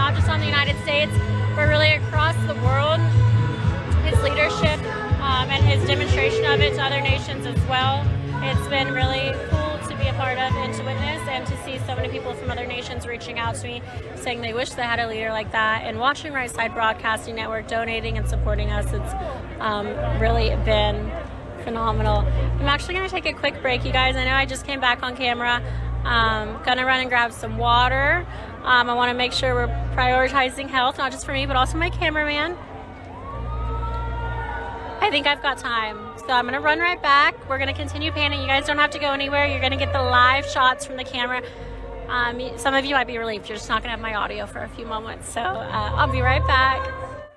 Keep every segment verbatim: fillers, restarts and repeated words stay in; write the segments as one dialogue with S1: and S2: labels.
S1: not just on the United States, but really across the world. His leadership um, and his demonstration of it to other nations as well. It's been really cool to be a part of and to witness, and to see so many people from other nations reaching out to me saying they wish they had a leader like that, and watching Right Side Broadcasting Network donating and supporting us. It's um, really been phenomenal. I'm actually going to take a quick break, you guys. I know I just came back on camera. Um, gonna run and grab some water. Um, I want to make sure we're prioritizing health, not just for me, but also my cameraman. I think I've got time. So I'm gonna run right back. We're gonna continue panning. You guys don't have to go anywhere. You're gonna get the live shots from the camera. Um, some of you might be relieved. You're just not gonna have my audio for a few moments. So uh, I'll be right back.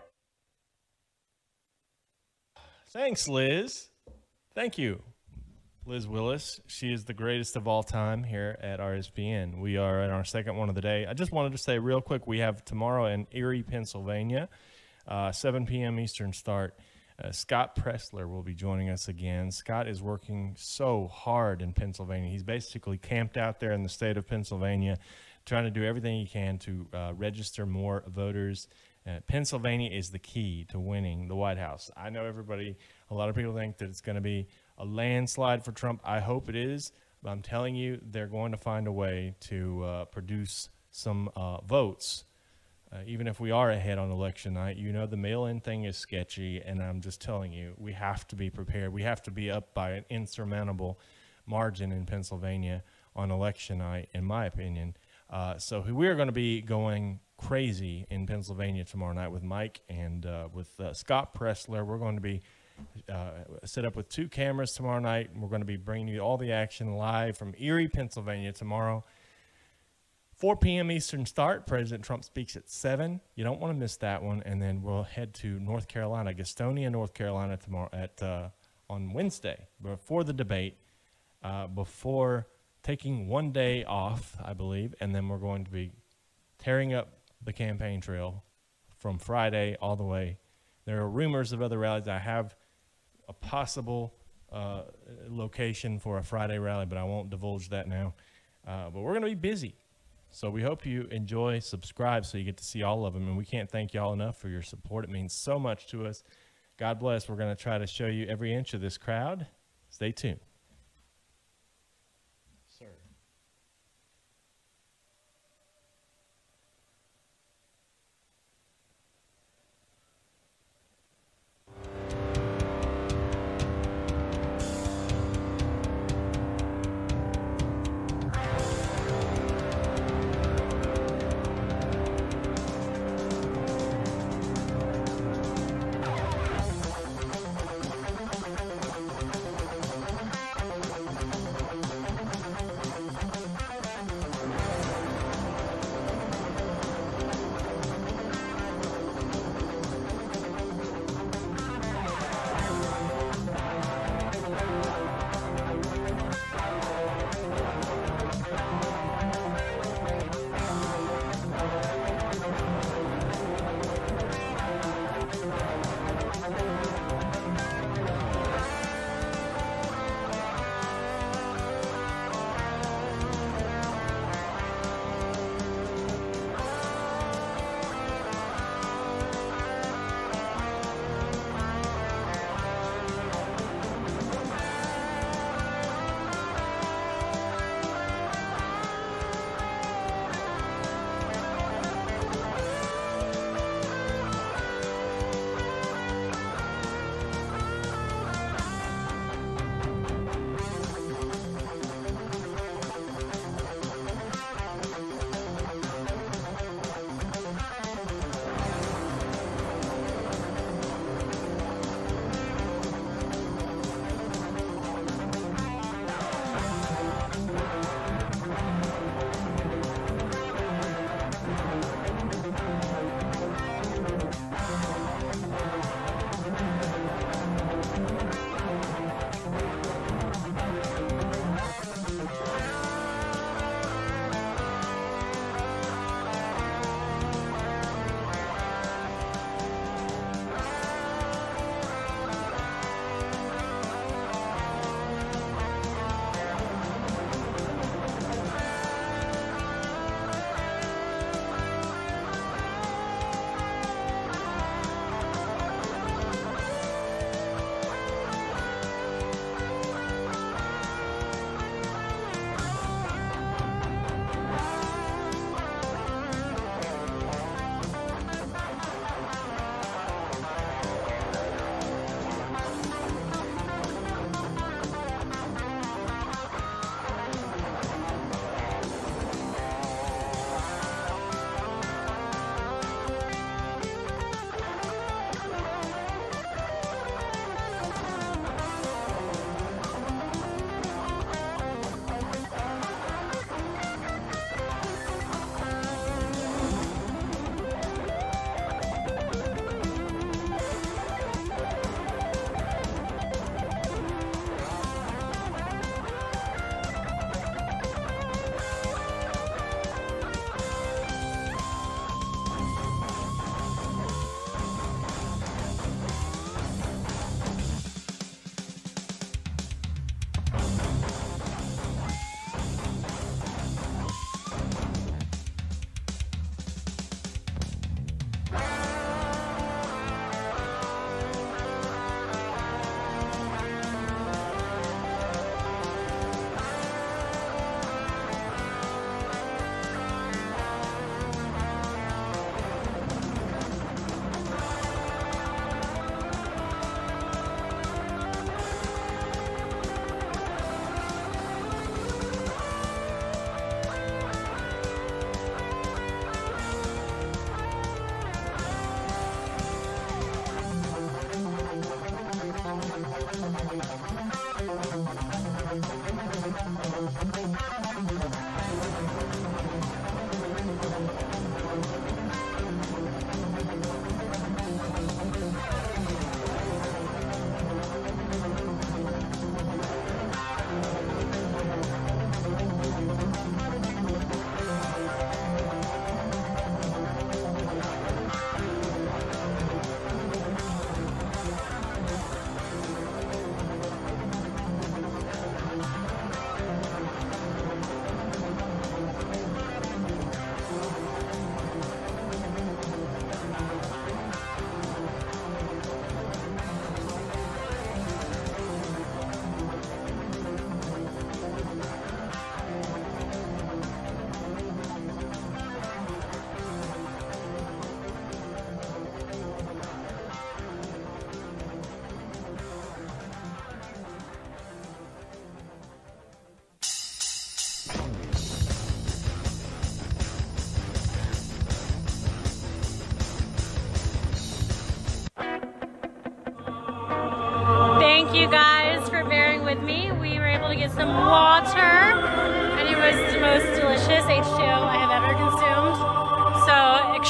S2: Thanks, Liz. Thank you. Liz Willis. She is the greatest of all time here at R S P N. We are in our second one of the day. I just wanted to say real quick, we have tomorrow in Erie, Pennsylvania, uh, seven p m Eastern start. Uh, Scott Pressler will be joining us again. Scott is working so hard in Pennsylvania. He's basically camped out there in the state of Pennsylvania, trying to do everything he can to uh, register more voters. Uh, Pennsylvania is the key to winning the White House. I know everybody, a lot of people think that it's going to be a landslide for Trump. I hope it is, but I'm telling you, they're going to find a way to uh, produce some uh, votes. Uh, even if we are ahead on election night, you know the mail-in thing is sketchy, and I'm just telling you, we have to be prepared. We have to be up by an insurmountable margin in Pennsylvania on election night, in my opinion. Uh, so we are going to be going crazy in Pennsylvania tomorrow night with Mike and uh, with uh, Scott Pressler. We're going to be uh, set up with two cameras tomorrow night. We're going to be bringing you all the action live from Erie, Pennsylvania tomorrow. four p m Eastern start. President Trump speaks at seven. You don't want to miss that one. And then we'll head to North Carolina, Gastonia, North Carolina tomorrow at uh, on Wednesday before the debate, uh, before taking one day off, I believe. And then we're going to be tearing up the campaign trail from Friday all the way. There are rumors of other rallies. I have a possible uh, location for a Friday rally, but I won't divulge that now. Uh, but we're going to be busy. So we hope you enjoy, subscribe so you get to see all of them. And we can't thank y'all enough for your support. It means so much to us. God bless. We're going to try to show you every inch of this crowd. Stay tuned. Sir.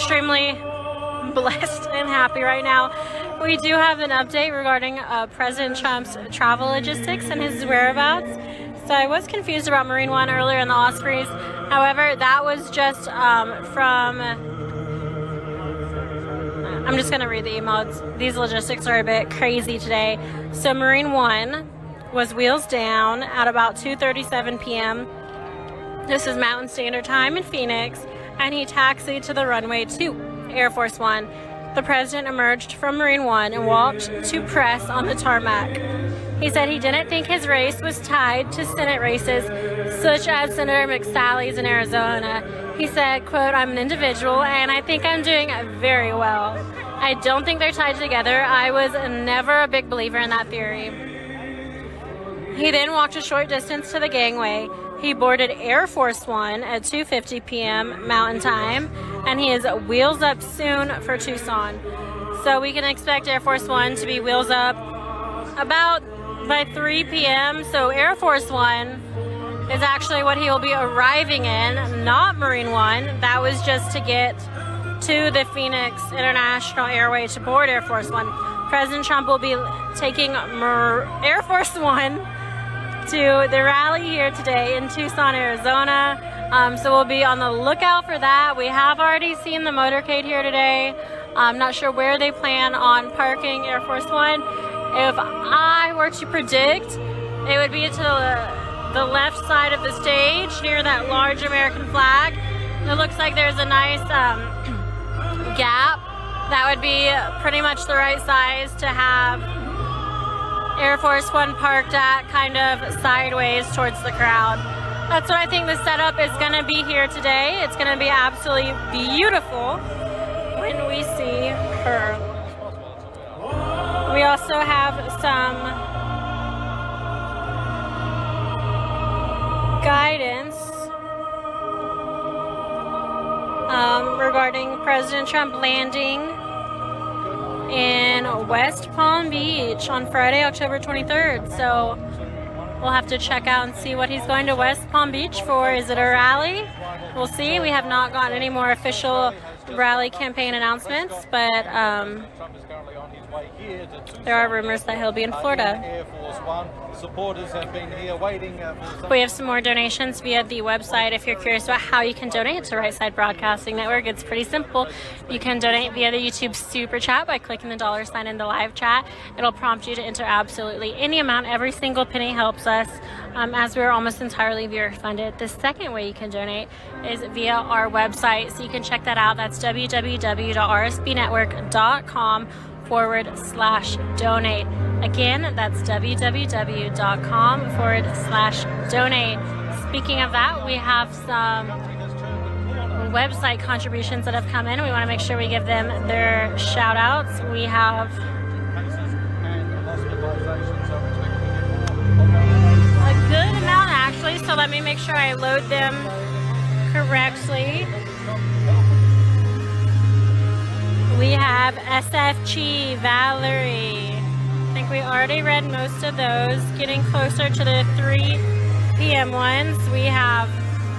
S1: extremely blessed and happy right now. We do have an update regarding uh, President Trump's travel logistics and his whereabouts. So I was confused about Marine One earlier in the Ospreys. However, that was just um, from... I'm just going to read the emails. These logistics are a bit crazy today. So Marine One was wheels down at about two thirty-seven p m This is Mountain Standard Time in Phoenix, and he taxied to the runway to Air Force One. The president emerged from Marine One and walked to press on the tarmac. He said he didn't think his race was tied to Senate races, such as Senator McSally's in Arizona. He said, quote, "I'm an individual and I think I'm doing very well. I don't think they're tied together. I was never a big believer in that theory." He then walked a short distance to the gangway. He boarded Air Force One at two fifty p m Mountain Time, and he is wheels up soon for Tucson. So we can expect Air Force One to be wheels up about by three p m So Air Force One is actually what he will be arriving in, not Marine One. That was just to get to the Phoenix International Airway to board Air Force One. President Trump will be taking Mer Air Force One to the rally here today in Tucson, Arizona. Um, so we'll be on the lookout for that. We have already seen the motorcade here today. I'm not sure where they plan on parking Air Force One. If I were to predict, it would be to the, the left side of the stage near that large American flag. It looks like there's a nice um, gap. That would be pretty much the right size to have Air Force One parked at, kind of sideways towards the crowd. That's what I think the setup is going to be here today. It's going to be absolutely beautiful when we see her. We also have some guidance um, regarding President Trump landing in West Palm Beach on Friday, October twenty-third. So we'll have to check out and see what he's going to West Palm Beach for. Is it a rally? We'll see. We have not gotten any more official rally campaign announcements, but um, there are rumors that he'll be in Florida. Supporters have been here waiting. We have some more donations via the website. If you're curious about how you can donate to Right Side Broadcasting Network, it's pretty simple. You can donate via the YouTube Super Chat by clicking the dollar sign in the live chat. It'll prompt you to enter absolutely any amount. Every single penny helps us, um, as we're almost entirely viewer funded. The second way you can donate is via our website, so you can check that out. That's w w w dot r s b network dot com forward slash donate. Again, that's w w w dot com forward slash donate. Speaking of that, we have some website contributions that have come in. We want to make sure we give them their shout outs. We have a good amount actually, so let me make sure I load them correctly. We have S F G, Valerie. I think we already read most of those. Getting closer to the three p m ones. We have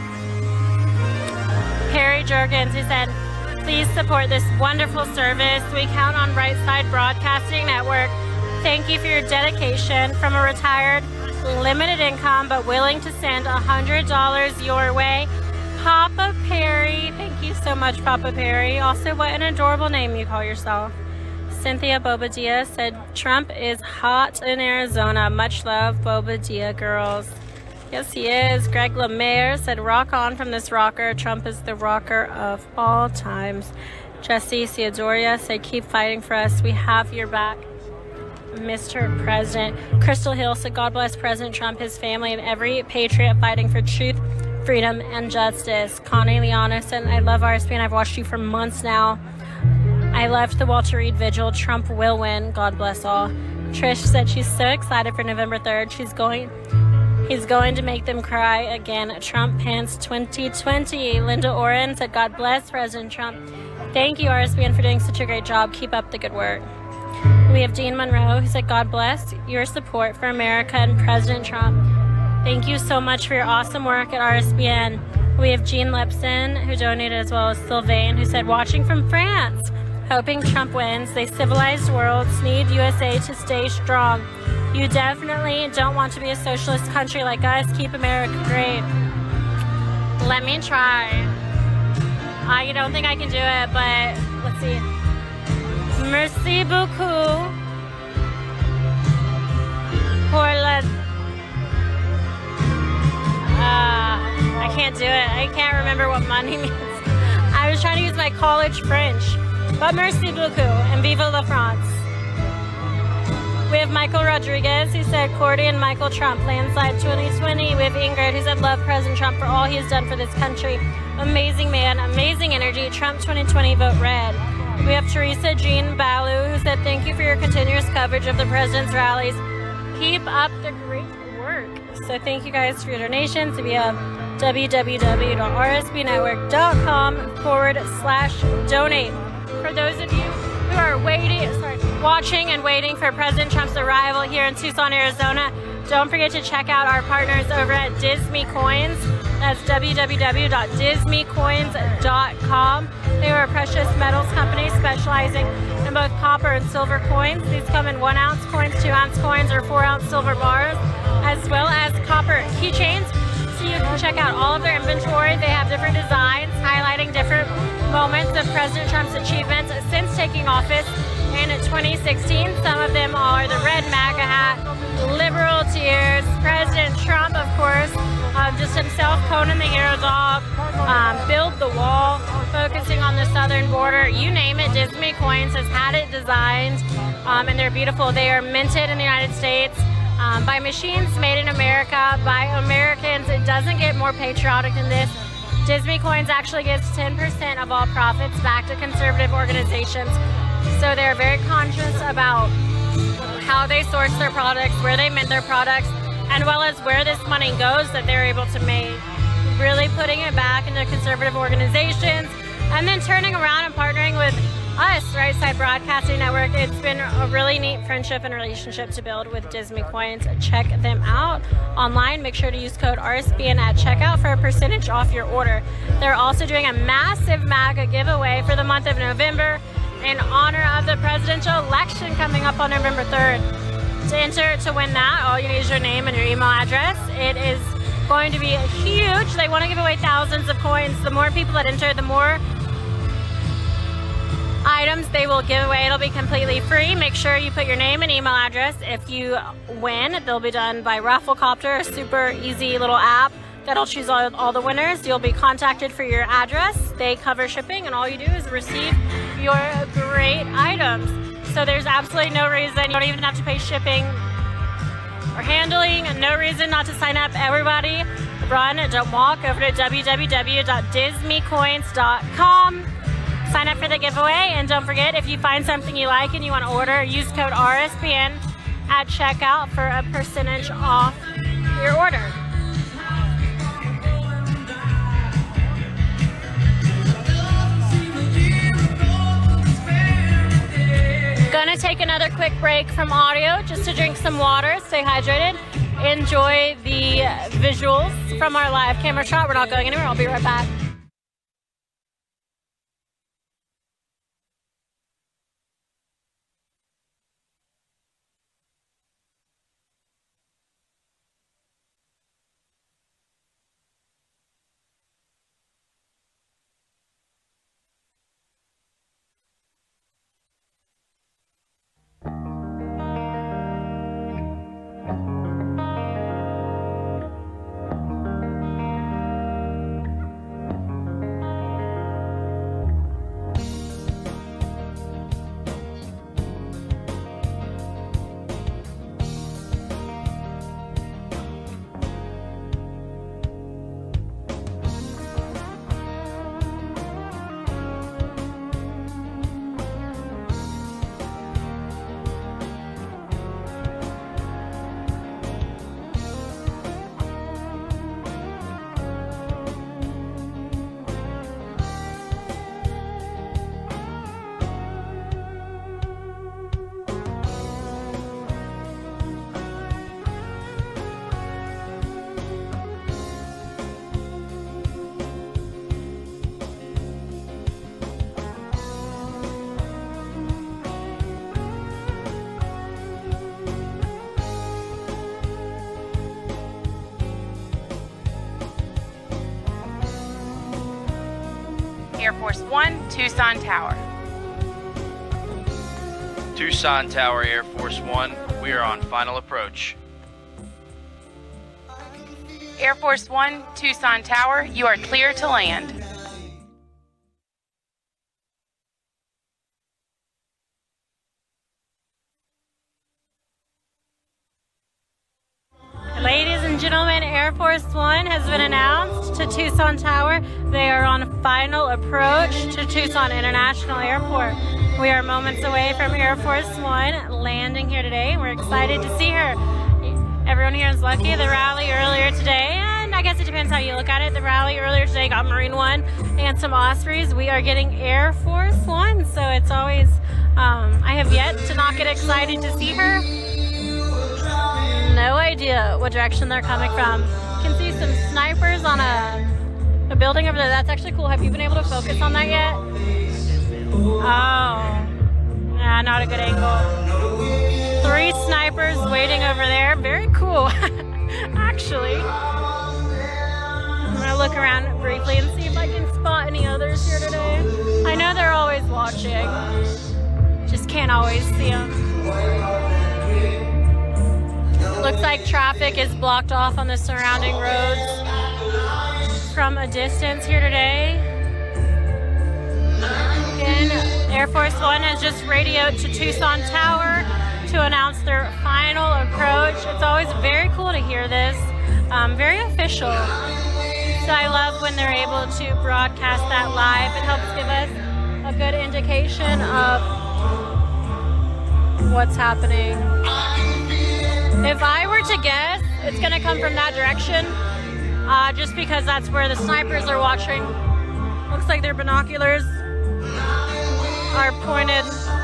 S1: Perry Jurgens, who said, "Please support this wonderful service. We count on Right Side Broadcasting Network. Thank you for your dedication. From a retired, limited income, but willing to send one hundred dollars your way. Papa Perry." Thank you so much, Papa Perry. Also, what an adorable name you call yourself. Cynthia Bobadilla said, "Trump is hot in Arizona. Much love, Bobadilla girls." Yes, he is. Greg Lemaire said, "Rock on from this rocker. Trump is the rocker of all times." Jesse Theodoria said, "Keep fighting for us. We have your back, Mister President." Crystal Hill said, "God bless President Trump, his family, and every patriot fighting for truth, freedom, and justice." Connie Liana said, "I love R S B and I've watched you for months now. I left the Walter Reed Vigil. Trump will win. God bless all." Trish said she's so excited for November third. She's going, he's going to make them cry again. Trump Pence twenty twenty. Linda Oren said, "God bless President Trump. Thank you, R S B N, for doing such a great job. Keep up the good work." We have Dean Monroe, who said, "God bless your support for America and President Trump. Thank you so much for your awesome work at R S B N. We have Jean Lepson, who donated, as well as Sylvain, who said, watching from France, hoping Trump wins. They civilized worlds need U S A to stay strong. You definitely don't want to be a socialist country like us. Keep America great. Let me try. I don't think I can do it, but let's see. Merci beaucoup pour la... Uh, I can't do it. I can't remember what money means. I was trying to use my college French. But merci beaucoup and vive la France. We have Michael Rodriguez, who said, Cordy and Michael Trump, landslide twenty twenty. We have Ingrid, who said, love President Trump for all he has done for this country. Amazing man, amazing energy. Trump twenty twenty, vote red. We have Teresa Jean Balu, who said, thank you for your continuous coverage of the president's rallies. Keep up the great work. So thank you guys for your donations via www.rsbnetwork.com forward slash donate. For those of you who are waiting, sorry, watching and waiting for President Trump's arrival here in Tucson, Arizona, don't forget to check out our partners over at Disme Coins. That's w w w dot disme coins dot com. They are a precious metals company specializing in both copper and silver coins. These come in one ounce coins, two ounce coins, or four ounce silver bars, as well as copper keychains. So you can check out all of their inventory. They have different designs highlighting different moments of President Trump's achievements since taking office in twenty sixteen. Some of them are the red MAGA hat, liberal tears, President Trump, of course, um, just himself, Conan the Hero Dog, um, build the wall, focusing on the southern border, you name it. Disme Coins has had it designed, um, and they're beautiful. They are minted in the United States um, by machines made in America, by Americans. It doesn't get more patriotic than this. Disme Coins actually gives ten percent of all profits back to conservative organizations. So they're very conscious about how they source their products, where they mint their products, and well as where this money goes that they're able to make. Really putting it back into conservative organizations and then turning around and partnering with us, Right Side Broadcasting Network. It's been a really neat friendship and relationship to build with Disme Coins. Check them out online. Make sure to use code R S B N at checkout for a percentage off your order. They're also doing a massive MAGA giveaway for the month of November in honor of the presidential election coming up on November third. To enter to win that, all you need is your name and your email address. It is going to be huge. They want to give away thousands of coins. The more people that enter, the more items they will give away. It'll be completely free. Make sure you put your name and email address. If you win, they'll be done by Rafflecopter, a super easy little app that'll choose all, all the winners. You'll be contacted for your address. They cover shipping, and all you do is receive your great items. So there's absolutely no reason. You don't even have to pay shipping or handling. No reason not to sign up. Everybody, run, don't walk. Over to w w w dot disme coins dot com. Sign up for the giveaway, and don't forget, if you find something you like and you want to order, use code R S B N at checkout for a percentage off your order. Gonna take another quick break from audio just to drink some water, stay hydrated, enjoy the visuals from our live camera shot. We're not going anywhere. I'll be right back.
S3: Force One, Tucson Tower.
S4: Tucson Tower, Air Force One, we are on final approach.
S3: Air Force One, Tucson Tower, you are clear to land.
S1: Ladies and gentlemen, Air Force One has been announced to Tucson Tower. They are on final approach to Tucson International Airport. We are moments away from Air Force One landing here today. We're excited to see her. Everyone here is lucky. The rally earlier today, and I guess it depends how you look at it, the rally earlier today got Marine One and some Ospreys. We are getting Air Force One, so it's always, um, I have yet to not get excited to see her. No idea what direction they're coming from. You can see some snipers on a, a building over there. That's actually cool. Have you been able to focus on that yet? Oh, yeah, not a good angle. Three snipers waiting over there. Very cool, actually. I'm gonna look around briefly and see if I can spot any others here today. I know they're always watching. Just can't always see them. Looks like traffic is blocked off on the surrounding roads from a distance here today. Again, Air Force One has just radioed to Tucson Tower to announce their final approach. It's always very cool to hear this, um, very official. So I love when they're able to broadcast that live. It helps give us a good indication of what's happening. If I were to guess, it's gonna come from that direction, uh, just because that's where the snipers are watching. Looks like their binoculars are pointed,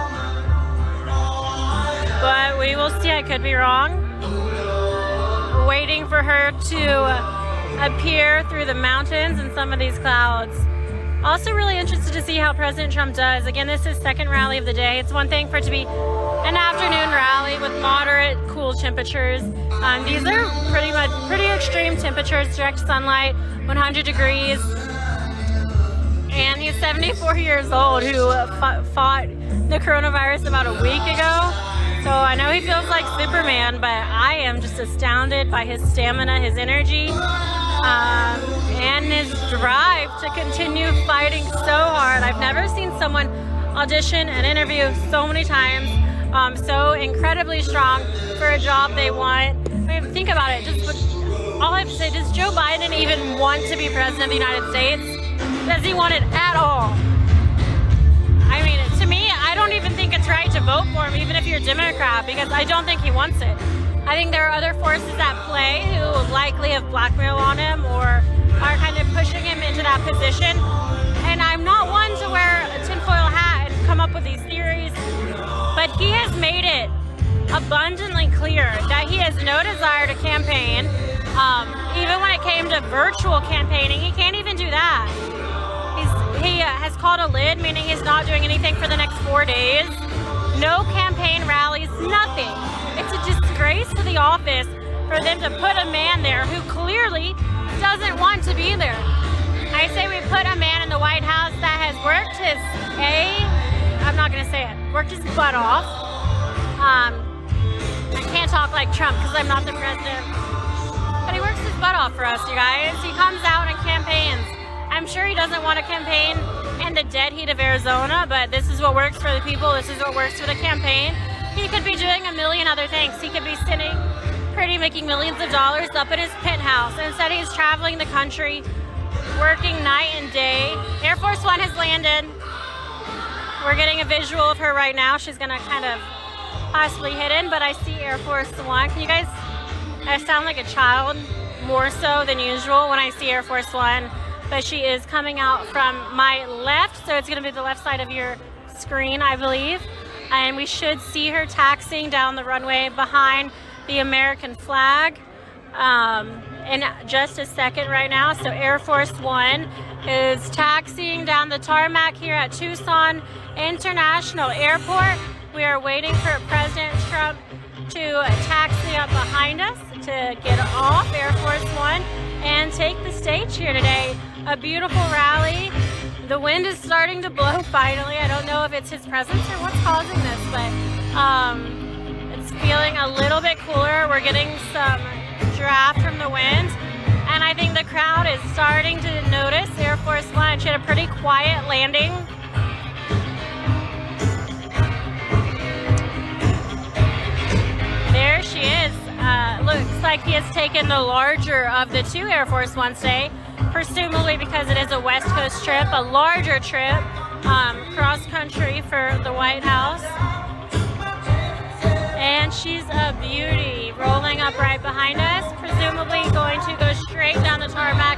S1: but we will see. I could be wrong. Waiting for her to appear through the mountains and some of these clouds. Also really interested to see how President Trump does. Again, this is second rally of the day. It's one thing for it to be an afternoon rally with moderate, cool temperatures. Um, these are pretty much pretty extreme temperatures, direct sunlight, one hundred degrees. And he's seventy-four years old, who fought the coronavirus about a week ago. So I know he feels like Superman, but I am just astounded by his stamina, his energy, um, and his drive to continue fighting so hard. I've never seen someone audition and interview so many times, um, so incredibly strong for a job they want. I mean, think about it. Just all I have to say, does Joe Biden even want to be president of the United States? Does he want it at all? I mean, to me, I don't even think it's right to vote for him, even if you're a Democrat, because I don't think he wants it. I think there are other forces at play who likely have blackmail on him or are kind of pushing him into that position. And I'm not one to wear a tinfoil hat and come up with these theories, but he has made it abundantly clear that he has no desire to campaign. Um, even when it came to virtual campaigning, he can't even do that. He's, he uh, has called a lid, meaning he's not doing anything for the next four days. No campaign rallies, nothing. It's a disgrace to the office for them to put a man there who clearly doesn't want to be there. I say we put a man in the White House that has worked his A, I'm not gonna say it, worked his butt off. Um, I can't talk like Trump because I'm not the president. But he works his butt off for us, you guys. He comes out and campaigns. I'm sure he doesn't want to campaign in the dead heat of Arizona, but this is what works for the people. This is what works for the campaign. He could be doing a million other things. He could be sitting pretty, making millions of dollars up at his penthouse. Instead, he's traveling the country, working night and day. Air Force One has landed. We're getting a visual of her right now. She's gonna kind of possibly hidden, but I see Air Force One. Can you guys, I sound like a child more so than usual when I see Air Force One, but she is coming out from my left, so it's gonna be the left side of your screen, I believe. And we should see her taxiing down the runway behind the American flag um, in just a second right now. So Air Force One is taxiing down the tarmac here at Tucson International Airport. We are waiting for President Trump to taxi up behind us to get off Air Force One and take the stage here today. A beautiful rally The wind is starting to blow finally. I don't know if it's his presence or what's causing this, but um, it's feeling a little bit cooler. We're getting some draft from the wind, and I think the crowd is starting to notice Air Force One. She had a pretty quiet landing. There she is. Uh, looks like he has taken the larger of the two Air Force Ones today, presumably because it is a West Coast trip, a larger trip, um, cross country for the White House. And she's a beauty, rolling up right behind us, presumably going to go straight down the tarmac.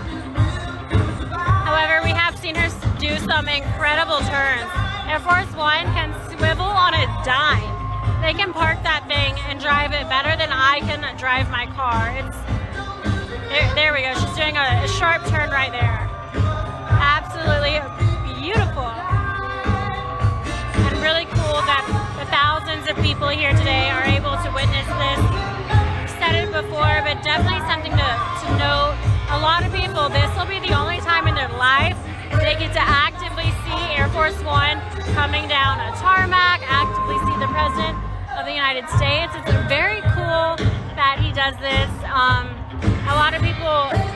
S1: However, we have seen her do some incredible turns. Air Force One can swivel on a dime. They can park that thing and drive it better than I can drive my car. It's there, there we go. She's doing a, a sharp turn right there. Absolutely beautiful. And really cool that the thousands of people here today are able to witness this. I've said it before, but definitely something to, to note. A lot of people, this will be the only time in their life they get to actively see Air Force One coming down a tarmac, actively see the President of the United States. It's very cool that he does this. Um, a lot of people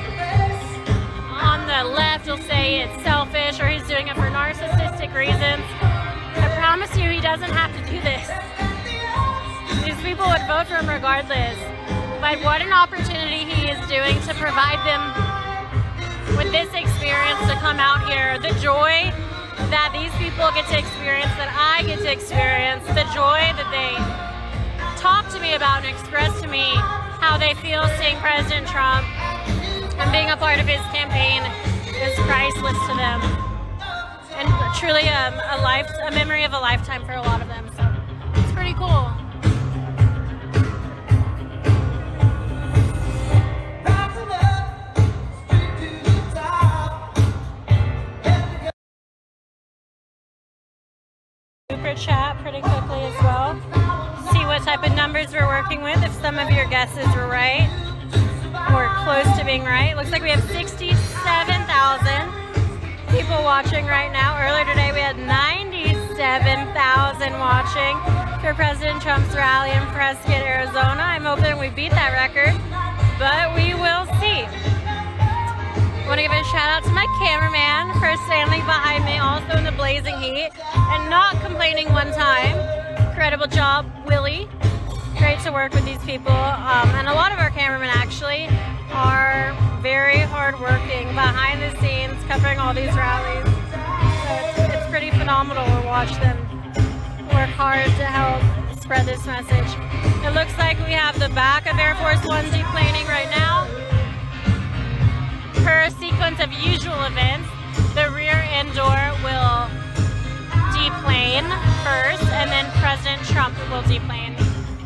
S1: on the left will say it's selfish or he's doing it for narcissistic reasons. I promise you he doesn't have to do this. These people would vote for him regardless. But what an opportunity he is doing to provide them with this experience to come out here. The joy that these people get to experience, that I get to experience, the joy that they talk to me about and express to me how they feel seeing President Trump and being a part of his campaign is priceless to them. And truly um, a life, a memory of a lifetime for a lot of them. So it's pretty cool. Super chat pretty quickly as well. See what type of numbers we're working with, if some of your guesses were right or close to being right. Looks like we have sixty-seven thousand people watching right now. Earlier today we had ninety-seven thousand watching for President Trump's rally in Prescott, Arizona. I'm hoping we beat that record, but we will see. I want to give a shout out to my cameraman for standing behind me also in the blazing heat and not complaining one time. Incredible job, Willie. Great to work with these people. Um, and a lot of our cameramen actually are very hardworking behind the scenes covering all these rallies. So it's, it's pretty phenomenal to watch them work hard to help spread this message. It looks like we have the back of Air Force One deplaning right now. Per sequence of usual events, the rear end door will deplane first, and then President Trump will deplane.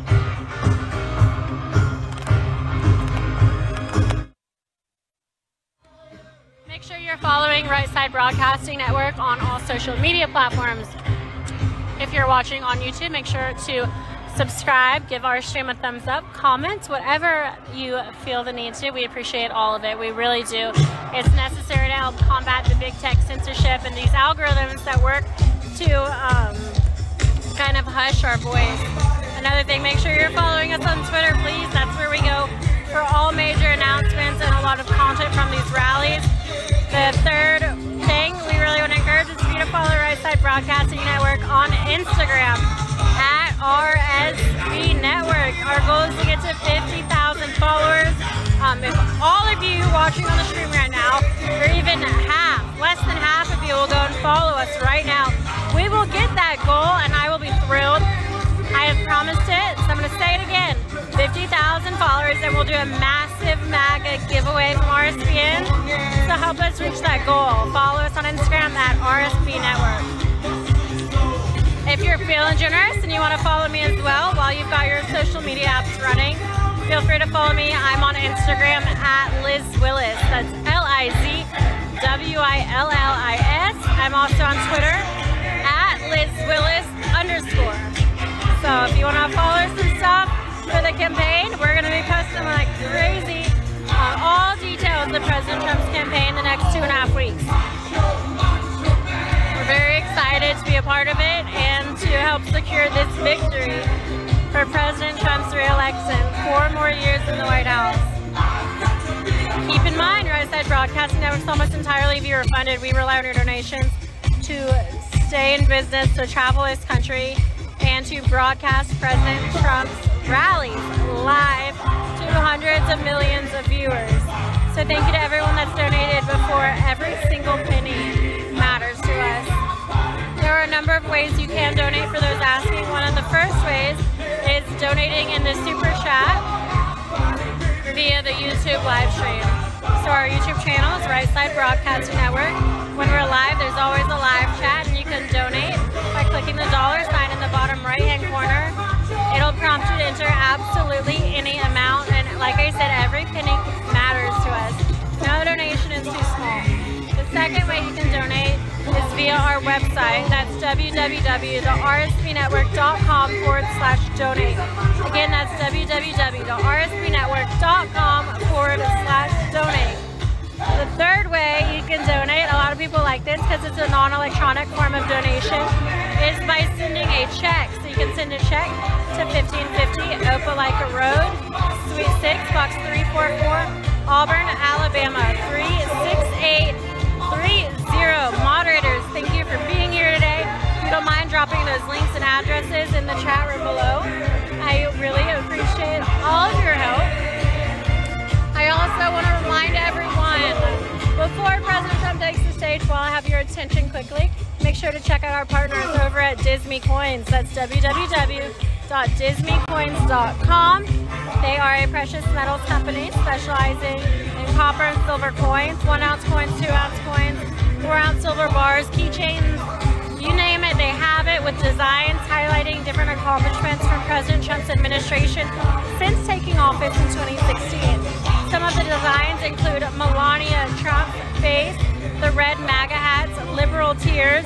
S1: Make sure you're following Right Side Broadcasting Network on all social media platforms. If you're watching on YouTube, make sure to subscribe, give our stream a thumbs up, comment, whatever you feel the need to. We appreciate all of it. We really do. It's necessary to help combat the big tech censorship and these algorithms that work to um, kind of hush our voice. Another thing, make sure you're following us on Twitter, please. That's where we go for all major announcements and a lot of content from these rallies. The third thing we really want to encourage is for you to follow Right Side Broadcasting Network on Instagram at R S B Network. Our goal is to get to fifty thousand followers. Um, if all of you watching on the stream right now, or even half, less than half of you will go and follow us right now, we will get that goal and I will be thrilled. I have promised it, so I'm going to say it again. fifty thousand followers, and we'll do a massive MAGA giveaway from R S B N. So help us reach that goal. Follow us on Instagram at R S B Network. If you're feeling generous and you want to follow me as well while you've got your social media apps running, feel free to follow me. I'm on Instagram at Liz Willis. That's L I Z W I L L I S. I'm also on Twitter at Liz Willis underscore. So if you want to follow some stuff for the campaign, we're going to be posting like crazy on all details of President Trump's campaign the next two and a half weeks. very excited to be a part of it and to help secure this victory for President Trump's re-election. Four more years in the White House. Keep in mind, Right Side Broadcasting Network is almost entirely viewer funded. We rely on your donations to stay in business, to travel this country, and to broadcast President Trump's rallies live to hundreds of millions of viewers. So thank you to everyone that's donated before. Every single penny matters to us. There are a number of ways you can donate for those asking. One of the first ways is donating in the Super Chat via the YouTube live stream. So our YouTube channel is Right Side Broadcasting Network. When we're live, there's always a live chat, and you can donate by clicking the dollar sign in the bottom right-hand corner. It'll prompt you to enter absolutely any amount, and like I said, every penny matters to us. No donation is too small. The second way you can donate is via our website. That's w w w dot r s p network dot com forward slash donate. Again, that's w w w dot r s p network dot com forward slash donate. The third way you can donate, a lot of people like this because it's a non-electronic form of donation, is by sending a check. So you can send a check to fifteen fifty Opelika Road, Suite six, Box three forty-four, Auburn, Alabama, three six eight three zero. Moderators, thank you for being here today. If you don't mind dropping those links and addresses in the chat room below, I really appreciate all of your help. I also want to remind everyone, before President Trump takes the stage, while I have your attention quickly, make sure to check out our partners over at Disney Coins. That's w w w dot disney coins dot com. They are a precious metals company specializing in copper and silver coins, one ounce coins, two ounce coins, four ounce silver bars, keychains, you name it, they have it, with designs highlighting different accomplishments from President Trump's administration since taking office in twenty sixteen. Some of the designs include Melania Trump's face, the red MAGA hats, liberal tears,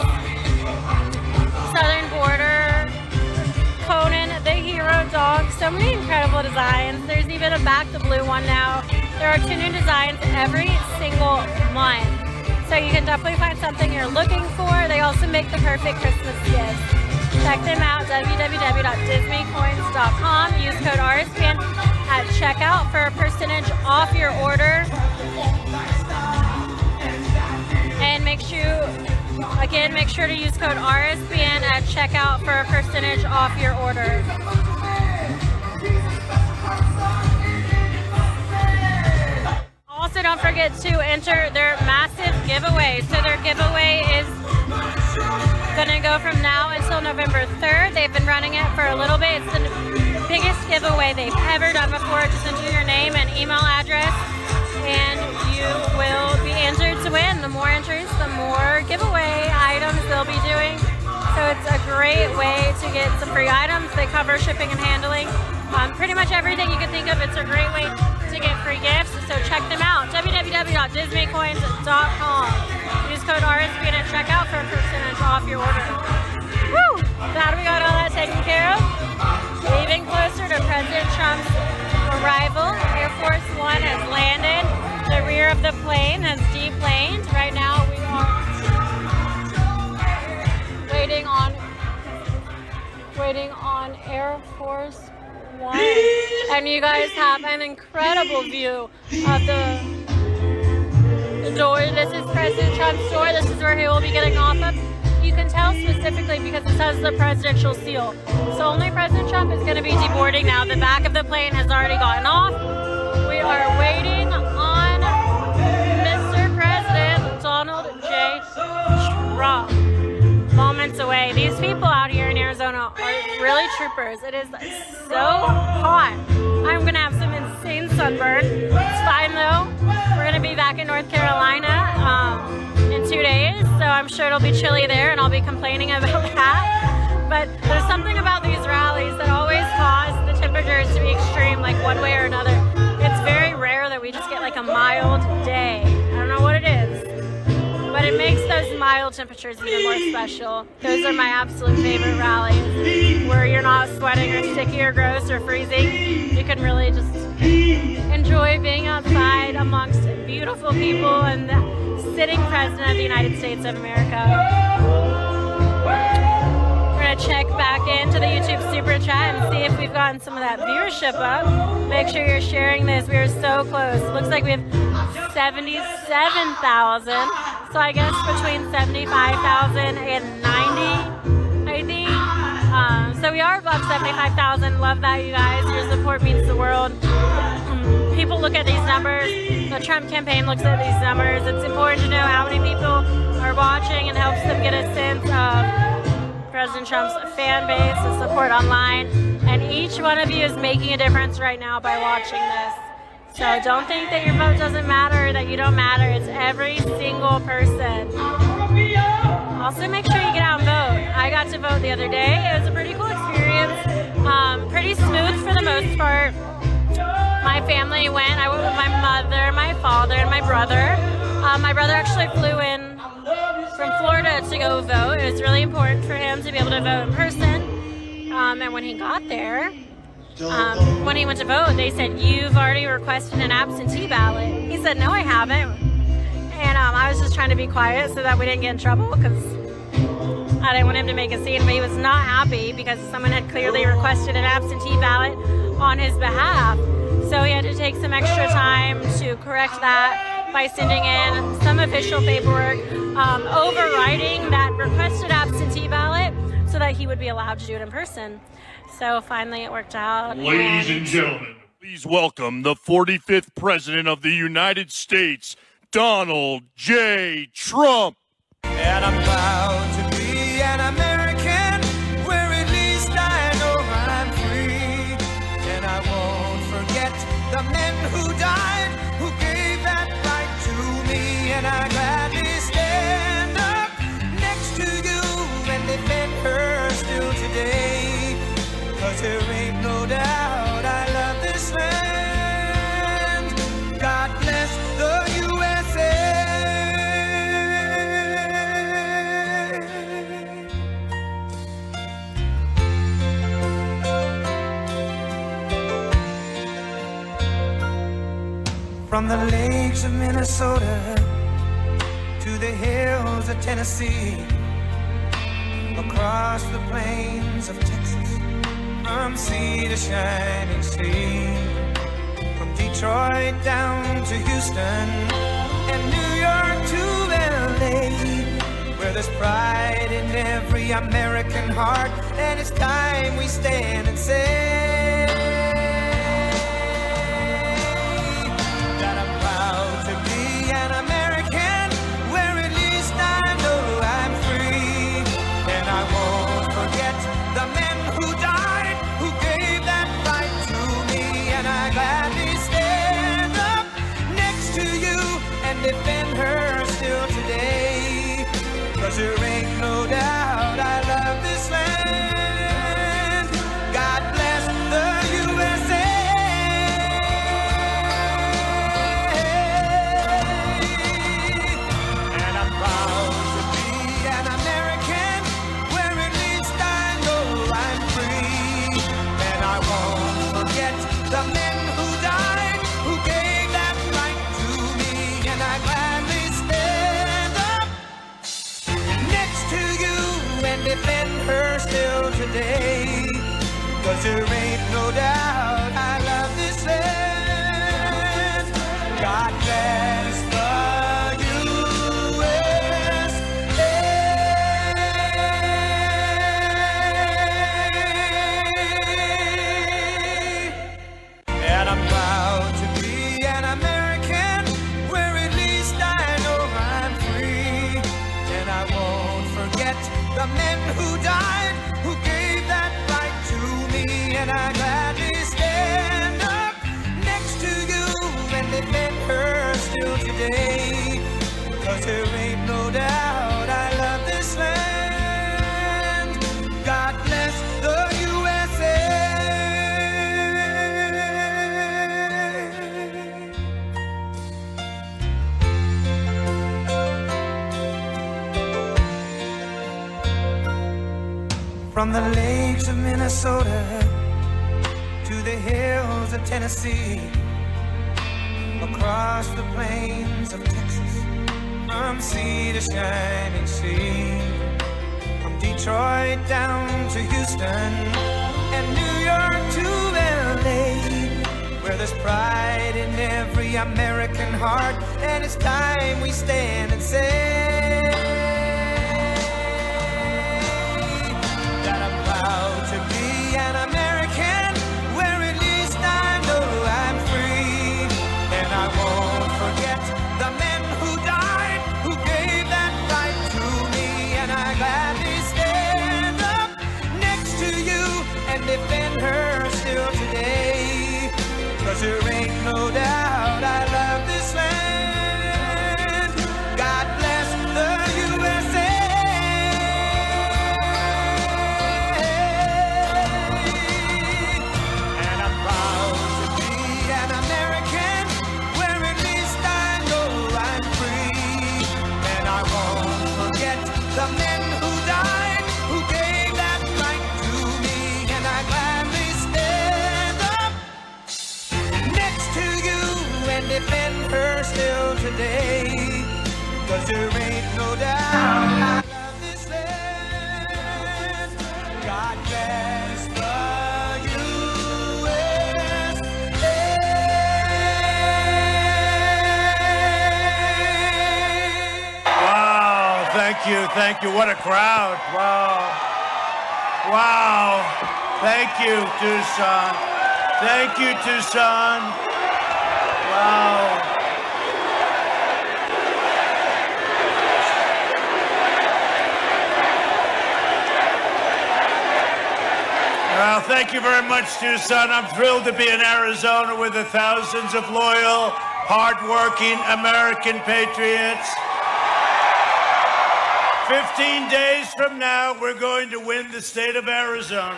S1: southern border, Conan the hero dog, so many incredible designs. There's even a back to blue one now. There are two new designs every single month. So you can definitely find something you're looking for. They also make the perfect Christmas gift. Check them out, w w w dot disney coins dot com. Use code R S P N at checkout for a percentage off your order. And make sure, again, make sure to use code R S P N at checkout for a percentage off your order. Also, don't forget to enter their massive giveaway. So their giveaway is going to go from now until November third. They've been running it for a little bit. It's the biggest giveaway they've ever done before. Just enter your name and email address, and you will be entered to win. The more entries, the more giveaway items they'll be doing. So it's a great way to get some free items. They cover shipping and handling. Um, pretty much everything you can think of. It's a great way to get free gifts. So check them out. w w w dot disney coins dot com. Use code R S P N at checkout for a percentage off your order. Woo! Glad we got all that taken care of. Even closer to President Trump's arrival, Air Force One has landed. The rear of the plane has deplaned. Right now we are waiting on waiting on Air Force One. And you guys have an incredible view of the, the door. This is President Trump's door. This is where he will be getting off of. You can tell specifically because it says the presidential seal. So only President Trump is going to be deboarding now. The back of the plane has already gotten off. We are waiting on Mister President Donald J. Trump. Moments away. These people out here in Arizona are really troopers. It is so hot. I'm going to have some insane sunburn. It's fine though. We're going to be back in North Carolina um, in two days, so I'm sure it'll be chilly there, and I'll be complaining about that. But there's something about these rallies that always cause the temperatures to be extreme, like one way or another. It's very rare that we just get like a mild day. I don't know what it is, but it makes those mild temperatures even more special. Those are my absolute favorite rallies, where you're not sweating or sticky or gross or freezing. You can really just enjoy being outside amongst beautiful people and the sitting President of the United States of America. We're going to check back into the YouTube Super Chat and see if we've gotten some of that viewership up. Make sure you're sharing this. We are so close. It looks like we have seventy-seven thousand. So I guess between seventy-five thousand and ninety, I think. Um, so we are above seventy-five thousand. Love that, you guys. Your support means the world. People look at these numbers. The Trump campaign looks at these numbers. It's important to know how many people are watching and helps them get a sense of President Trump's fan base and support online. And each one of you is making a difference right now by watching this. So don't think that your vote doesn't matter, that you don't matter. It's every single person. Also, make sure you get out and vote. I got to vote the other day. It was a pretty cool experience. Um, pretty smooth for the most part. My family went. I went with my mother, my father, and my brother. Um, my brother actually flew in from Florida to go vote. It was really important for him to be able to vote in person. Um, and when he got there, um, when he went to vote, they said, "You've already requested an absentee ballot." He said, "No, I haven't." And um, I was just trying to be quiet so that we didn't get in trouble because I didn't want him to make a scene. But he was not happy because someone had clearly requested an absentee ballot on his behalf. So he had to take some extra time to correct that by sending in some official paperwork, um, overriding that requested absentee ballot so that he would be allowed to do it in person. So finally it worked out.
S5: Ladies and gentlemen, please welcome the forty-fifth President of the United States, Donald J. Trump.
S6: And I'm proud to be an American, where at least I know I'm free. And I won't forget the men who died, who gave that right to me. And I gladly stand up next to you and defend her still today. Cause there ain't no doubt I love this land. God bless the U S A. From the lakes of Minnesota to the hills of Tennessee, across the plains of Texas, from sea to shining sea, from Detroit down to Houston and New York to L A, where there's pride in every American heart, and it's time we stand and say that I'm proud to be an American, where at least I know I'm free. And I won't forget the men who died, who gave that right to me. And I gladly stand up next to you and defend her still today. Cause there ain't no doubt I love this land. God bless the U S A. And I'm proud to be an American, where at least I know I'm free. And I won't forget the men who died, who gave that right to me. And I gladly stand up next to you and defend her still today. Cause there ain't no doubt I love this land. God bless the U S A. And I'm proud to be an American, where at least I know I'm free. And I won't forget the men who died, who gave that right to me. And I gladly stand up next to you and defend her still today. Cause there ain't no doubt I love this land. God bless the U S A. From the lakes of Minnesota to the hills of Tennessee, across the plains of Texas, from sea to shining sea, from Detroit down to Houston and New York to L A, where there's pride in every American heart, and it's time we stand and say that I'm proud to be an American, where at least I know I'm free, and I won't forget the men who died, who gave that right to me, and I gladly stand up next to you and defend her still today, 'cause there ain't no doubt I love this land. God bless the U S A. And I'm proud to be an American, where at least I know I'm free, and I won't forget the men who died, who gave that right to me, and I gladly stand up next to you and defend her still today, 'cause there ain't no doubt I love this land. God bless the U S A.
S7: Wow, thank you, thank you. What a crowd. Wow. Wow. Thank you, Tucson. Thank you, Tucson. Wow. Well, thank you very much, Tucson. I'm thrilled to be in Arizona with the thousands of loyal, hardworking American patriots. Fifteen days from now, we're going to win the state of Arizona.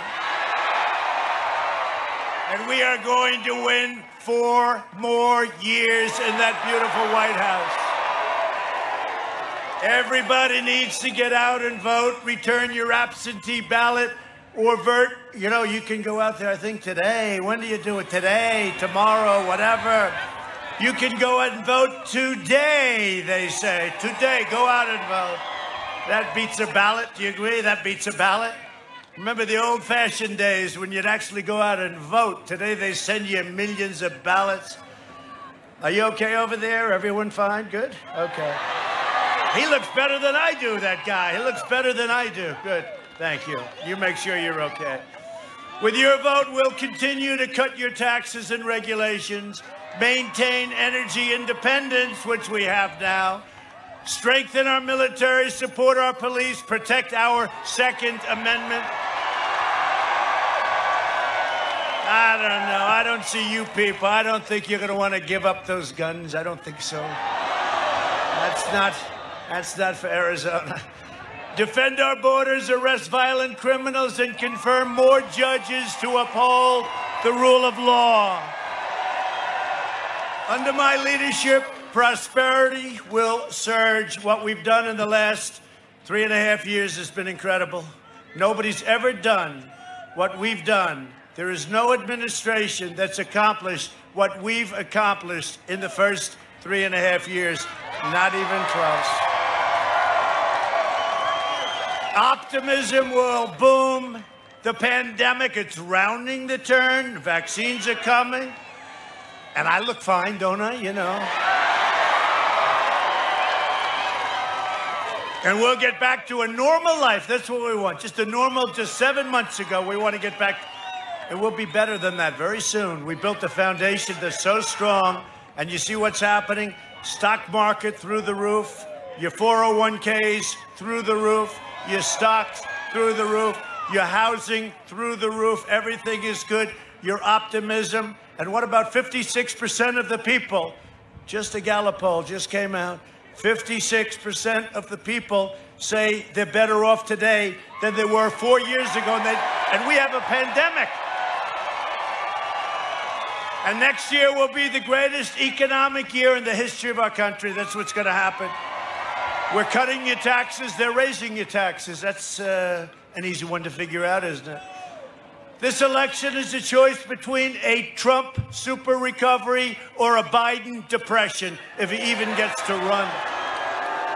S7: And we are going to win four more years in that beautiful White House. Everybody needs to get out and vote, return your absentee ballot, or vote. You know, you can go out there, I think today. When do you do it? Today, tomorrow, whatever. You can go out and vote today, they say. Today, go out and vote. That beats a ballot. Do you agree? That beats a ballot. Remember the old-fashioned days when you'd actually go out and vote. Today, they send you millions of ballots. Are you okay over there? Everyone fine? Good? Okay. He looks better than I do, that guy. He looks better than I do. Good. Thank you. You make sure you're okay. With your vote, we'll continue to cut your taxes and regulations, maintain energy independence, which we have now, strengthen our military, support our police, protect our Second Amendment. I don't know. I don't see you people. I don't think you're going to want to give up those guns. I don't think so. That's not, that's not for Arizona. Defend our borders, arrest violent criminals, and confirm more judges to uphold the rule of law. Under my leadership, prosperity will surge. What we've done in the last three and a half years has been incredible. Nobody's ever done what we've done. There is no administration that's accomplished what we've accomplished in the first three and a half years. Not even close. Optimism will boom. The pandemic, it's rounding the turn. Vaccines are coming. And I look fine, don't I? You know. And we'll get back to a normal life. That's what we want. Just a normal, just seven months ago, we want to get back. And we'll be better than that very soon. We built a foundation that's so strong. And you see what's happening? Stock market through the roof. Your four oh one Ks through the roof. Your stocks through the roof. Your housing through the roof. Everything is good. Your optimism. And what about fifty-six percent of the people? Just a Gallup poll just came out. fifty-six percent of the people say they're better off today than they were four years ago. And, they, and we have a pandemic. And next year will be the greatest economic year in the history of our country. That's what's going to happen. We're cutting your taxes. They're raising your taxes. That's uh, an easy one to figure out, isn't it? This election is a choice between a Trump super recovery or a Biden depression, if he even gets to run.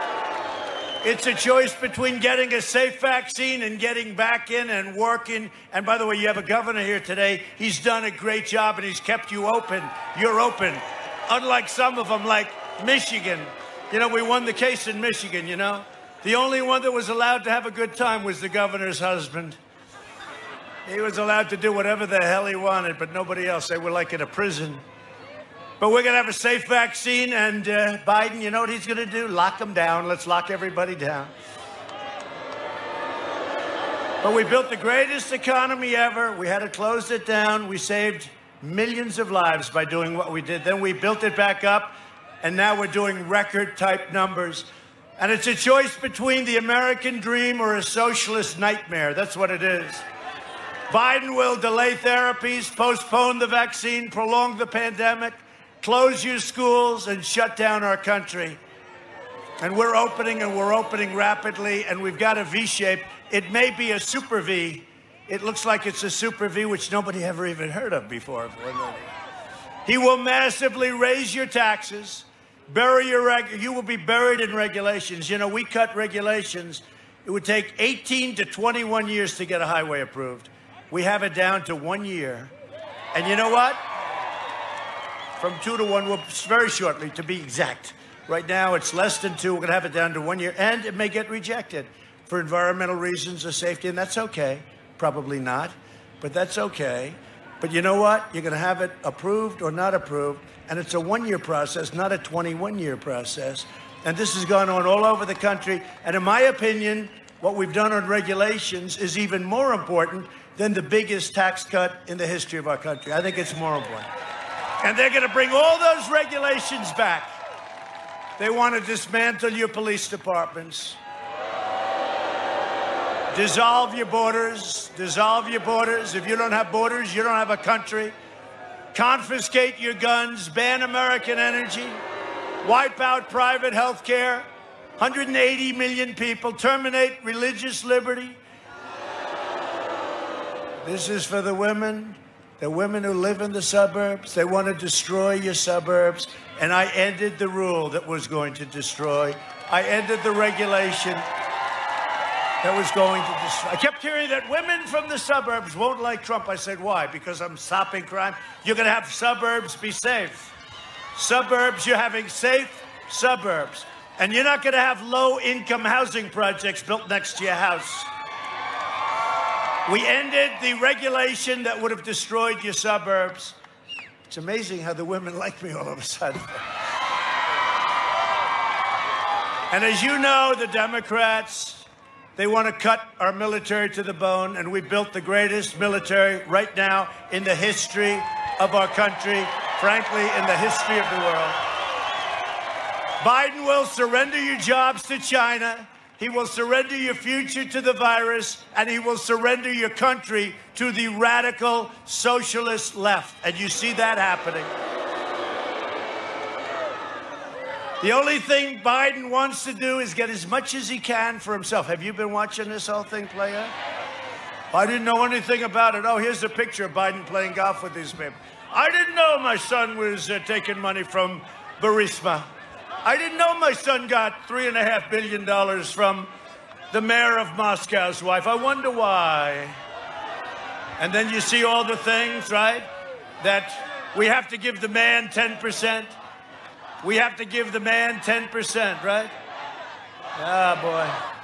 S7: It's a choice between getting a safe vaccine and getting back in and working. And by the way, you have a governor here today. He's done a great job and he's kept you open. You're open. Unlike some of them, like Michigan. You know, we won the case in Michigan, you know. The only one that was allowed to have a good time was the governor's husband. He was allowed to do whatever the hell he wanted, but nobody else. They were like in a prison. But we're going to have a safe vaccine, and uh, Biden, you know what he's going to do? Lock them down. Let's lock everybody down. But we built the greatest economy ever. We had to close it down. We saved millions of lives by doing what we did. Then we built it back up, and now we're doing record-type numbers. And it's a choice between the American dream or a socialist nightmare. That's what it is. Biden will delay therapies, postpone the vaccine, prolong the pandemic, close your schools, and shut down our country. And we're opening, and we're opening rapidly, and we've got a V shape. It may be a super V. It looks like it's a super V, which nobody ever even heard of before. He will massively raise your taxes, bury your reg- you will be buried in regulations. You know, we cut regulations. It would take eighteen to twenty-one years to get a highway approved. We have it down to one year. And you know what? From two to one, well, very shortly, to be exact. Right now, it's less than two. We're going to have it down to one year, and it may get rejected for environmental reasons or safety, and that's okay. Probably not, but that's okay. But you know what? You're going to have it approved or not approved, and it's a one-year process, not a twenty-one-year process. And this has gone on all over the country. And in my opinion, what we've done on regulations is even more important than the biggest tax cut in the history of our country. I think it's more important. And they're going to bring all those regulations back. They want to dismantle your police departments, dissolve your borders, dissolve your borders. If you don't have borders, you don't have a country. Confiscate your guns, ban American energy, wipe out private health care, one hundred eighty million people, terminate religious liberty. This is for the women. The women who live in the suburbs, they want to destroy your suburbs. And I ended the rule that was going to destroy. I ended the regulation that was going to destroy. I kept hearing that women from the suburbs won't like Trump. I said, why? Because I'm stopping crime. You're going to have suburbs be safe. Suburbs, you're having safe suburbs. And you're not going to have low-income housing projects built next to your house. We ended the regulation that would have destroyed your suburbs. It's amazing how the women like me all of a sudden. And as you know, the Democrats, they want to cut our military to the bone, and we built the greatest military right now in the history of our country, frankly, in the history of the world. Biden will surrender your jobs to China. He will surrender your future to the virus, and he will surrender your country to the radical socialist left. And you see that happening. The only thing Biden wants to do is get as much as he can for himself. Have you been watching this whole thing play out? I didn't know anything about it. Oh, here's a picture of Biden playing golf with these people. I didn't know my son was uh, taking money from Burisma. I didn't know my son got three and a half billion dollars from the mayor of Moscow's wife. I wonder why. And then you see all the things, right? That we have to give the man ten percent. We have to give the man ten percent, right? Ah, boy.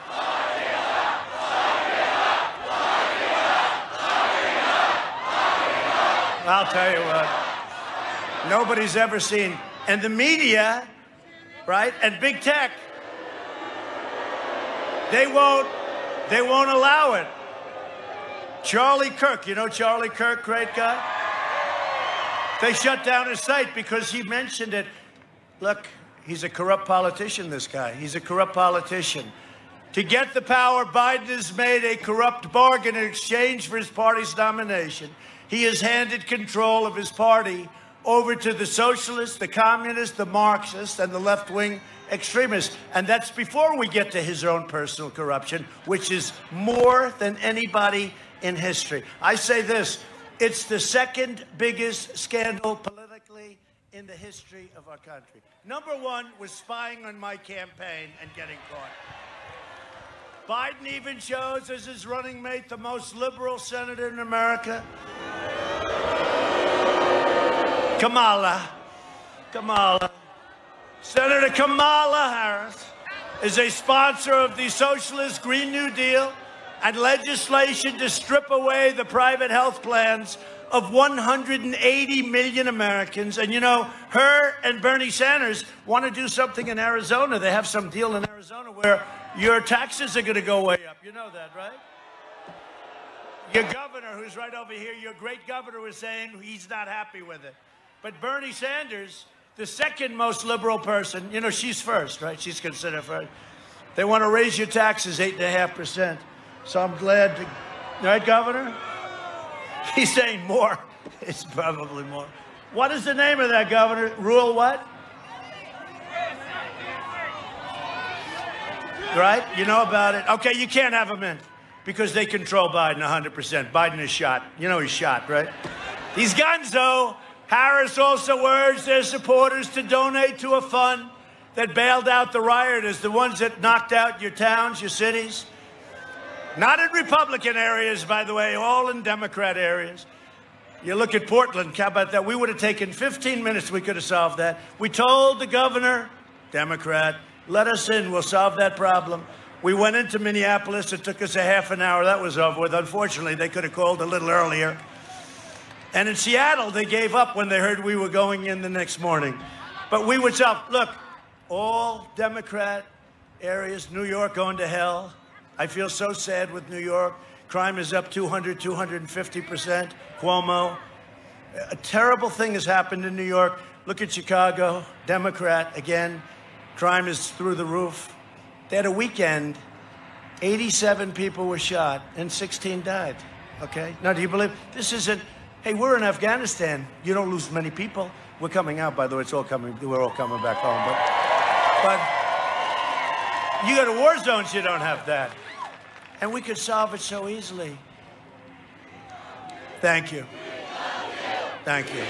S7: I'll tell you what. Nobody's ever seen. And the media, right, and big tech, they won't, they won't allow it. Charlie Kirk, you know Charlie Kirk, great guy? They shut down his site because he mentioned it. Look, he's a corrupt politician, this guy. He's a corrupt politician. To get the power, Biden has made a corrupt bargain in exchange for his party's nomination. He has handed control of his party over to the socialists, the communists, the Marxists, and the left-wing extremists. And that's before we get to his own personal corruption, which is more than anybody in history. I say this, it's the second biggest scandal politically in the history of our country. Number one was spying on my campaign and getting caught. Biden even chose as his running mate the most liberal senator in America, Kamala. Kamala. Senator Kamala Harris is a sponsor of the Socialist Green New Deal and legislation to strip away the private health plans of one hundred eighty million Americans. And, you know, her and Bernie Sanders want to do something in Arizona. They have some deal in Arizona where your taxes are going to go way up. You know that, right? Your governor, who's right over here, your great governor, was saying he's not happy with it. But Bernie Sanders, the second most liberal person, you know, she's first, right? She's considered first. They want to raise your taxes eight point five percent. So I'm glad to, right, Governor? He's saying more. It's probably more. What is the name of that, Governor? Rule what? Right? You know about it. Okay, you can't have him in because they control Biden one hundred percent. Biden is shot. You know he's shot, right? These guns, though. Harris also urged their supporters to donate to a fund that bailed out the rioters, the ones that knocked out your towns, your cities. Not in Republican areas, by the way, all in Democrat areas. You look at Portland, how about that? We would have taken fifteen minutes, we could have solved that. We told the governor, Democrat, let us in, we'll solve that problem. We went into Minneapolis, it took us a half an hour, that was over with. Unfortunately, they could have called a little earlier. And in Seattle, they gave up when they heard we were going in the next morning. But we would solve, look, all Democrat areas, New York going to hell. I feel so sad with New York. Crime is up two hundred, two hundred fifty percent. Cuomo. A terrible thing has happened in New York. Look at Chicago. Democrat, again. Crime is through the roof. They had a weekend. eighty-seven people were shot and sixteen died. Okay? Now, do you believe? This isn't, hey, we're in Afghanistan. You don't lose many people. We're coming out, by the way. It's all coming. We're all coming back home. But, but you go to war zones, you don't have that. And we could solve it so easily. Thank you. Thank you.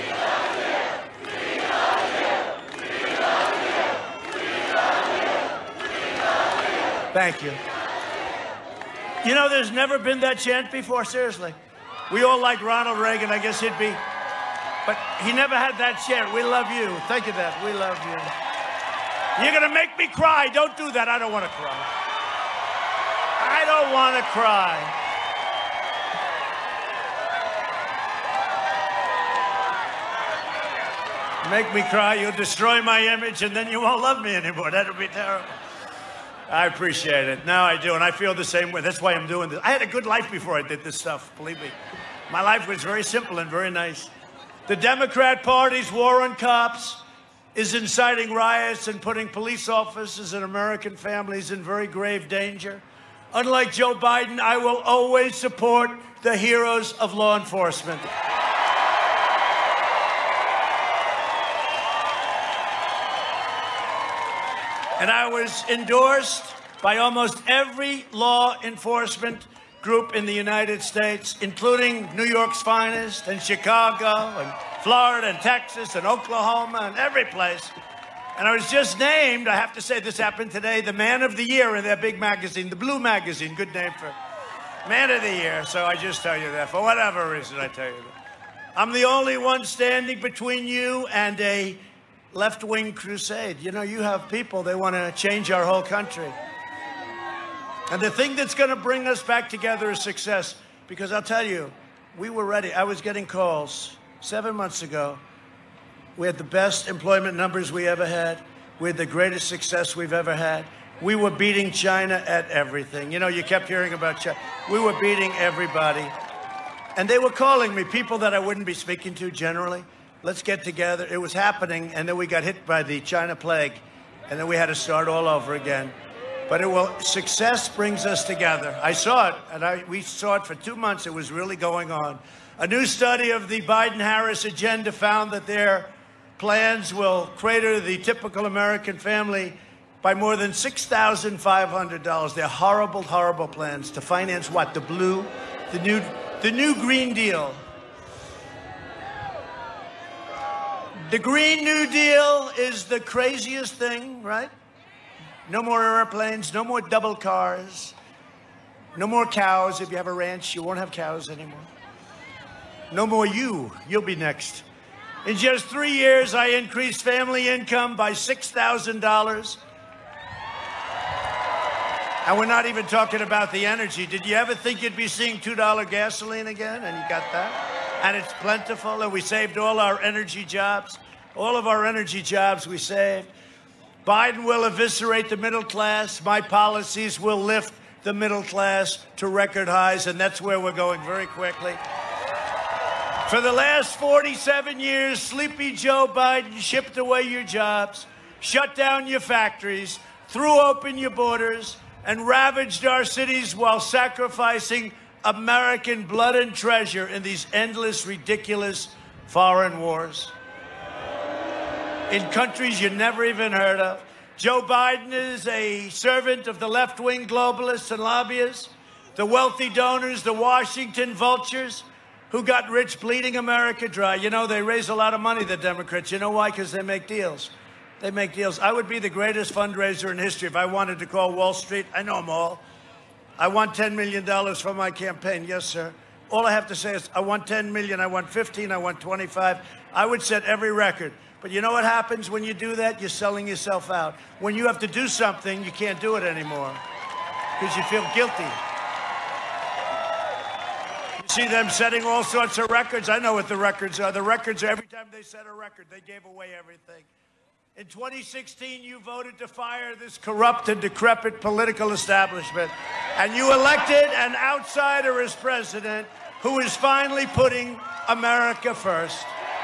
S7: Thank you. You know, there's never been that chant before, seriously. We all like Ronald Reagan, I guess he'd be. But he never had that chant. We love you. Think of that. We love you. You're going to make me cry. Don't do that. I don't want to cry. I don't want to cry. Make me cry, you'll destroy my image, and then you won't love me anymore. That'll be terrible. I appreciate it. Now I do, and I feel the same way. That's why I'm doing this. I had a good life before I did this stuff, believe me. My life was very simple and very nice. The Democrat Party's war on cops is inciting riots and putting police officers and American families in very grave danger. Unlike Joe Biden, I will always support the heroes of law enforcement. And I was endorsed by almost every law enforcement group in the United States, including New York's finest, and Chicago, and Florida, and Texas, and Oklahoma, and every place. And I was just named, I have to say this happened today, the Man of the Year in their big magazine, the Blue Magazine, good name for Man of the Year. So I just tell you that, for whatever reason I tell you that. I'm the only one standing between you and a left-wing crusade. You know, you have people, they want to change our whole country. And the thing that's going to bring us back together is success. Because I'll tell you, we were ready. I was getting calls seven months ago. We had the best employment numbers we ever had. We had the greatest success we've ever had. We were beating China at everything. You know, you kept hearing about China. We were beating everybody. And they were calling me, people that I wouldn't be speaking to generally. Let's get together. It was happening, and then we got hit by the China plague, and then we had to start all over again. But it will, success brings us together. I saw it, and I, we saw it for two months. It was really going on. A new study of the Biden-Harris agenda found that their plans will crater the typical American family by more than six thousand five hundred dollars. They're horrible, horrible plans to finance what? The blue, the new, the new Green Deal. The Green New Deal is the craziest thing, right? No more airplanes, no more double cars. No more cows. If you have a ranch, you won't have cows anymore. No more you. You'll be next. In just three years, I increased family income by six thousand dollars. And we're not even talking about the energy. Did you ever think you'd be seeing two dollar gasoline again? And you got that? And it's plentiful. And we saved all our energy jobs. All of our energy jobs we saved. Biden will eviscerate the middle class. My policies will lift the middle class to record highs. And that's where we're going very quickly. For the last forty-seven years, Sleepy Joe Biden shipped away your jobs, shut down your factories, threw open your borders, and ravaged our cities while sacrificing American blood and treasure in these endless, ridiculous foreign wars. In countries you never even heard of. Joe Biden is a servant of the left-wing globalists and lobbyists, the wealthy donors, the Washington vultures, who got rich bleeding America dry. You know, they raise a lot of money, the Democrats. You know why? Because they make deals. They make deals. I would be the greatest fundraiser in history if I wanted to call Wall Street. I know them all. I want ten million dollars for my campaign. Yes, sir. All I have to say is I want ten million dollars, I want fifteen, I want twenty-five. I would set every record. But you know what happens when you do that? You're selling yourself out. When you have to do something, you can't do it anymore because you feel guilty. You see them setting all sorts of records. I know what the records are. The records are every time they set a record, they gave away everything. In twenty sixteen, you voted to fire this corrupt and decrepit political establishment. And you elected an outsider as president who is finally putting America first.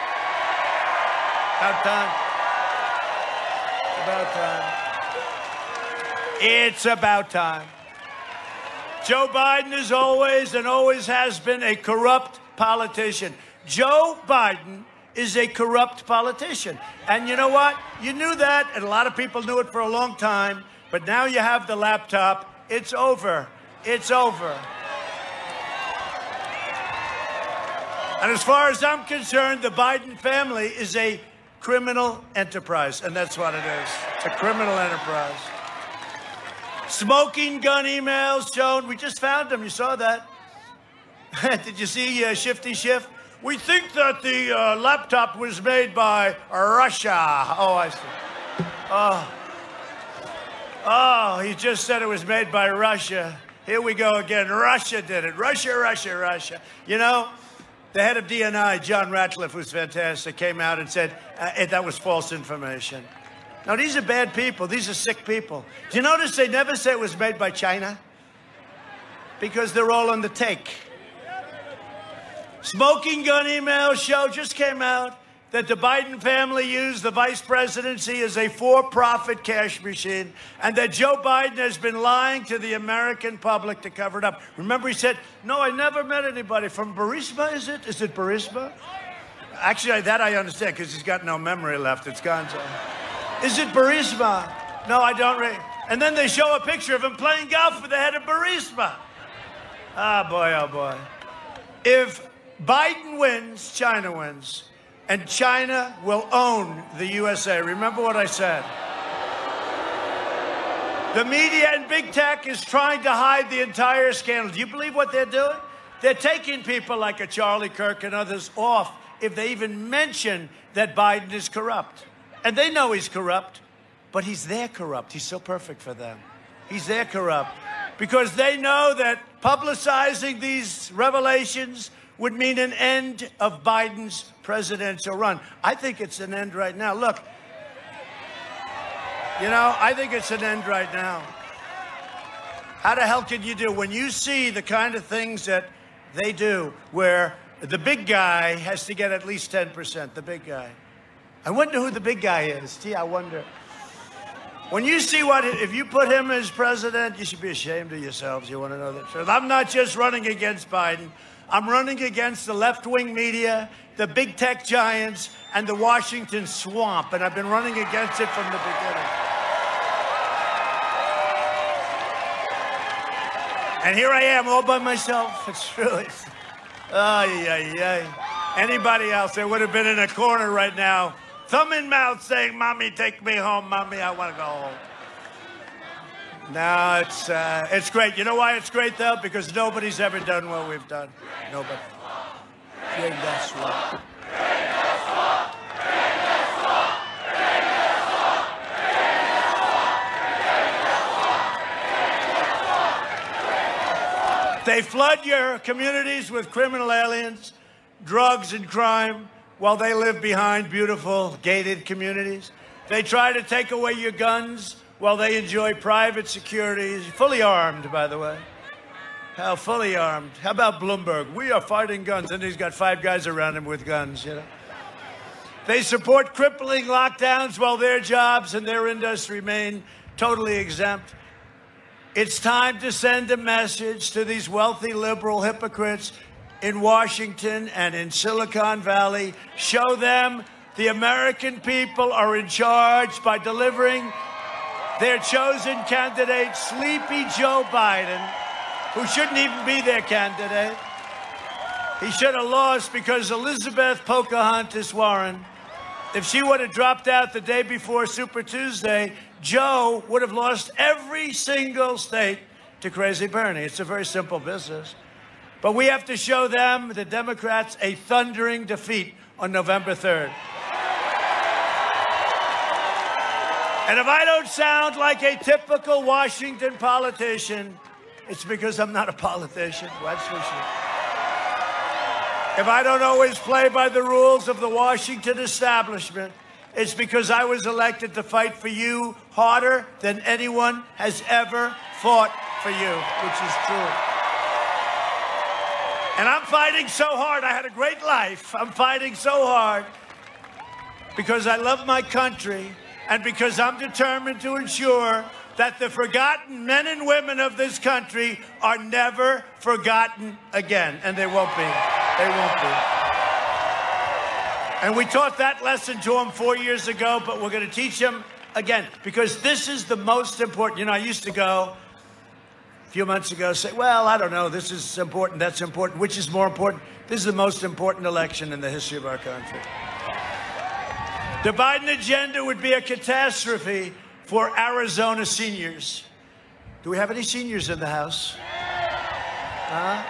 S7: About time. About time. It's about time. Joe Biden is always and always has been a corrupt politician. Joe Biden is a corrupt politician. And you know what? You knew that, and a lot of people knew it for a long time, but now you have the laptop. It's over. It's over. And as far as I'm concerned, the Biden family is a criminal enterprise, and that's what it is. It's a criminal enterprise. Smoking gun emails shown. We just found them. You saw that. Did you see uh, Shifty Schiff? We think that the uh, laptop was made by Russia. Oh, I see. Oh. Oh, he just said it was made by Russia. Here we go again. Russia did it. Russia, Russia, Russia. You know, the head of D N I, John Ratcliffe, who's fantastic, came out and said uh, that was false information. Now, these are bad people. These are sick people. Do you notice they never say it was made by China? Because they're all on the take. Smoking gun email show just came out that the Biden family used the vice presidency as a for-profit cash machine and that Joe Biden has been lying to the American public to cover it up. Remember, he said, no, I never met anybody from Burisma, is it? Is it Burisma? Actually, that I understand because he's got no memory left. It's gone. So. Is it Burisma? No, I don't really. And then they show a picture of him playing golf with the head of Burisma. Ah, boy, oh, boy. If Biden wins, China wins. And China will own the U S A. Remember what I said. The media and big tech is trying to hide the entire scandal. Do you believe what they're doing? They're taking people like a Charlie Kirk and others off if they even mention that Biden is corrupt. And they know he's corrupt, but he's their corrupt. He's so perfect for them. He's their corrupt. Because they know that publicizing these revelations would mean an end of Biden's presidential run. I think it's an end right now. Look, you know, I think it's an end right now. How the hell can you do when you see the kind of things that they do where the big guy has to get at least ten percent, the big guy? I wonder who the big guy is. Gee, I wonder. When you see what, if you put him as president, you should be ashamed of yourselves. You want to know the truth? I'm not just running against Biden. I'm running against the left-wing media, the big tech giants, and the Washington swamp. And I've been running against it from the beginning. And here I am all by myself. It's really, oh, yeah, yeah. Anybody else, they would have been in a corner right now, thumb in mouth saying, Mommy, take me home. Mommy, I want to go home. No, it's, uh, it's great. You know why it's great, though? Because nobody's ever done what we've done. Nobody. Bring us what? They flood your communities with criminal aliens, drugs and crime, while they live behind beautiful gated communities. They try to take away your guns while they enjoy private security, fully armed, by the way. How fully armed? How about Bloomberg? We are fighting guns, and he's got five guys around him with guns, you know. They support crippling lockdowns while their jobs and their industry remain totally exempt. It's time to send a message to these wealthy liberal hypocrites in Washington and in Silicon Valley. Show them the American people are in charge by delivering their chosen candidate, Sleepy Joe Biden, who shouldn't even be their candidate. He should have lost because Elizabeth Pocahontas Warren, if she would have dropped out the day before Super Tuesday, Joe would have lost every single state to Crazy Bernie. It's a very simple business. But we have to show them, the Democrats, a thundering defeat on November third. And if I don't sound like a typical Washington politician, it's because I'm not a politician, that's for sure. If I don't always play by the rules of the Washington establishment, it's because I was elected to fight for you harder than anyone has ever fought for you, which is true. And I'm fighting so hard. I had a great life. I'm fighting so hard because I love my country and because I'm determined to ensure that the forgotten men and women of this country are never forgotten again. And they won't be. They won't be. And we taught that lesson to them four years ago, but we're going to teach them again, because this is the most important. You know, I used to go a few months ago, say, well, I don't know, this is important, that's important. Which is more important? This is the most important election in the history of our country. The Biden agenda would be a catastrophe for Arizona seniors. Do we have any seniors in the House? Huh?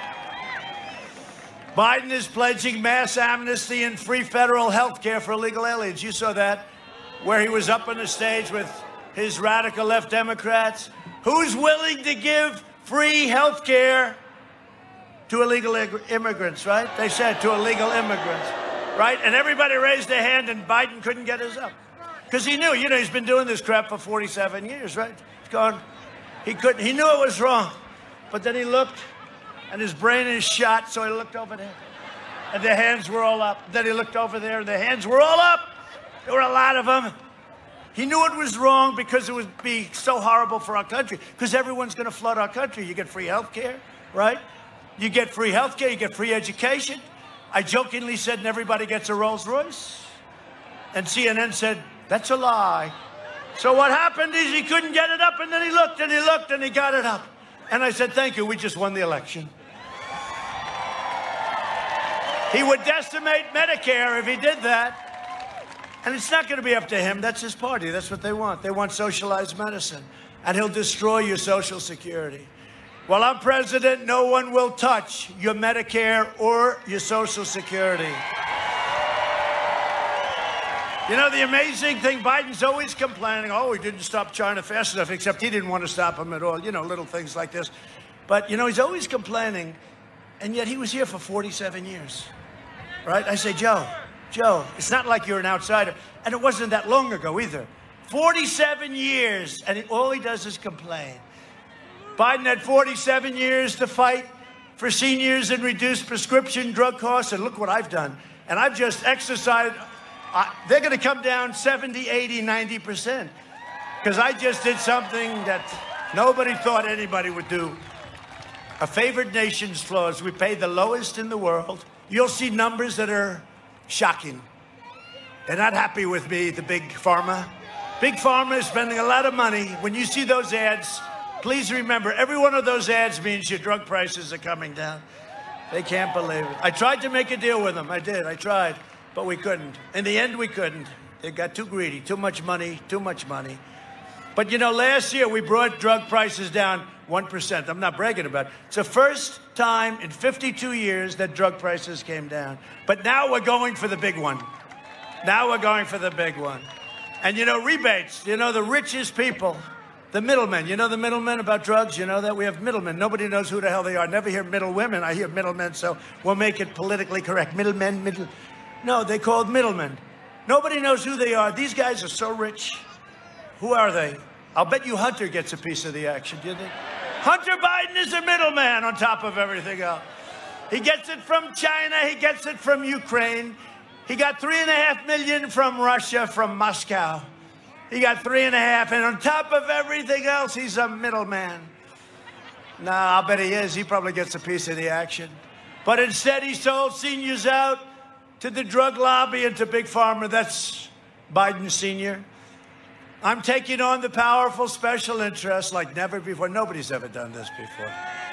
S7: Biden is pledging mass amnesty and free federal health care for illegal aliens. You saw that, where he was up on the stage with his radical left Democrats. Who's willing to give free health care to illegal immigrants, right? They said to illegal immigrants, right? And everybody raised their hand, and Biden couldn't get his up. Because he knew, you know, he's been doing this crap for forty-seven years, right? He's gone, he couldn't, he knew it was wrong. But then he looked, and his brain is shot, so he looked over there. And their hands were all up. Then he looked over there, and their hands were all up. There were a lot of them. He knew it was wrong because it would be so horrible for our country, because everyone's going to flood our country. You get free health care, right? You get free health care, you get free education. I jokingly said, and everybody gets a Rolls Royce. And C N N said, that's a lie. So what happened is he couldn't get it up, and then he looked, and he looked, and he got it up. And I said, thank you, we just won the election. He would decimate Medicare if he did that. And it's not going to be up to him. That's his party. That's what they want. They want socialized medicine. And he'll destroy your Social Security. While I'm president, no one will touch your Medicare or your Social Security. You know, the amazing thing, Biden's always complaining, oh, he didn't stop China fast enough, except he didn't want to stop him at all. You know, little things like this. But, you know, he's always complaining, and yet he was here for forty-seven years, right? I say, Joe, Joe, it's not like you're an outsider. And it wasn't that long ago either. forty-seven years, and all he does is complain. Biden had forty-seven years to fight for seniors and reduce prescription drug costs, and look what I've done. And I've just exercised. Uh, they're going to come down seventy, eighty, ninety percent. Because I just did something that nobody thought anybody would do. A favored nations clause. We pay the lowest in the world. You'll see numbers that are shocking. They're not happy with me, the big pharma. Big pharma is spending a lot of money. When you see those ads, please remember, every one of those ads means your drug prices are coming down. They can't believe it. I tried to make a deal with them. I did. I tried. But we couldn't. In the end, we couldn't. They got too greedy. Too much money. Too much money. But, you know, last year we brought drug prices down one percent. I'm not bragging about it. It's the first time in fifty-two years that drug prices came down. But now we're going for the big one. Now we're going for the big one. And, you know, rebates, you know, the richest people, the middlemen. You know the middlemen about drugs? You know that? We have middlemen. Nobody knows who the hell they are. Never hear middle women. I hear middlemen, so we'll make it politically correct. Middlemen, middle... No, they're called middlemen. Nobody knows who they are. These guys are so rich. Who are they? I'll bet you Hunter gets a piece of the action, do you think? Hunter Biden is a middleman on top of everything else. He gets it from China. He gets it from Ukraine. He got three and a half million from Russia, from Moscow. He got three and a half, and on top of everything else, he's a middleman. Nah, I'll bet he is. He probably gets a piece of the action. But instead, he sold seniors out to the drug lobby and to Big Pharma. That's Biden Senior I'm taking on the powerful special interests like never before. Nobody's ever done this before.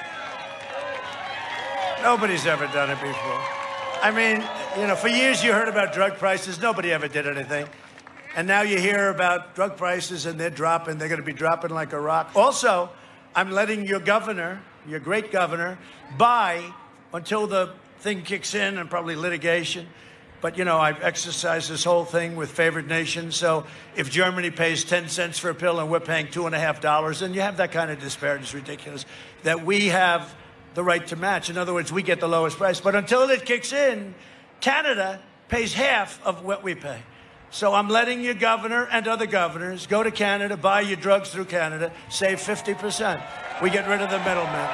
S7: Nobody's ever done it before. I mean, you know, for years you heard about drug prices. Nobody ever did anything. And now you hear about drug prices and they're dropping. They're going to be dropping like a rock. Also, I'm letting your governor, your great governor, buy until the thing kicks in and probably litigation. But, you know, I've exercised this whole thing with favored nations. So if Germany pays ten cents for a pill and we're paying two and a half dollars, and you have that kind of disparity, it's ridiculous, that we have the right to match. In other words, we get the lowest price. But until it kicks in, Canada pays half of what we pay. So I'm letting your governor and other governors go to Canada, buy your drugs through Canada, save fifty percent. We get rid of the middlemen.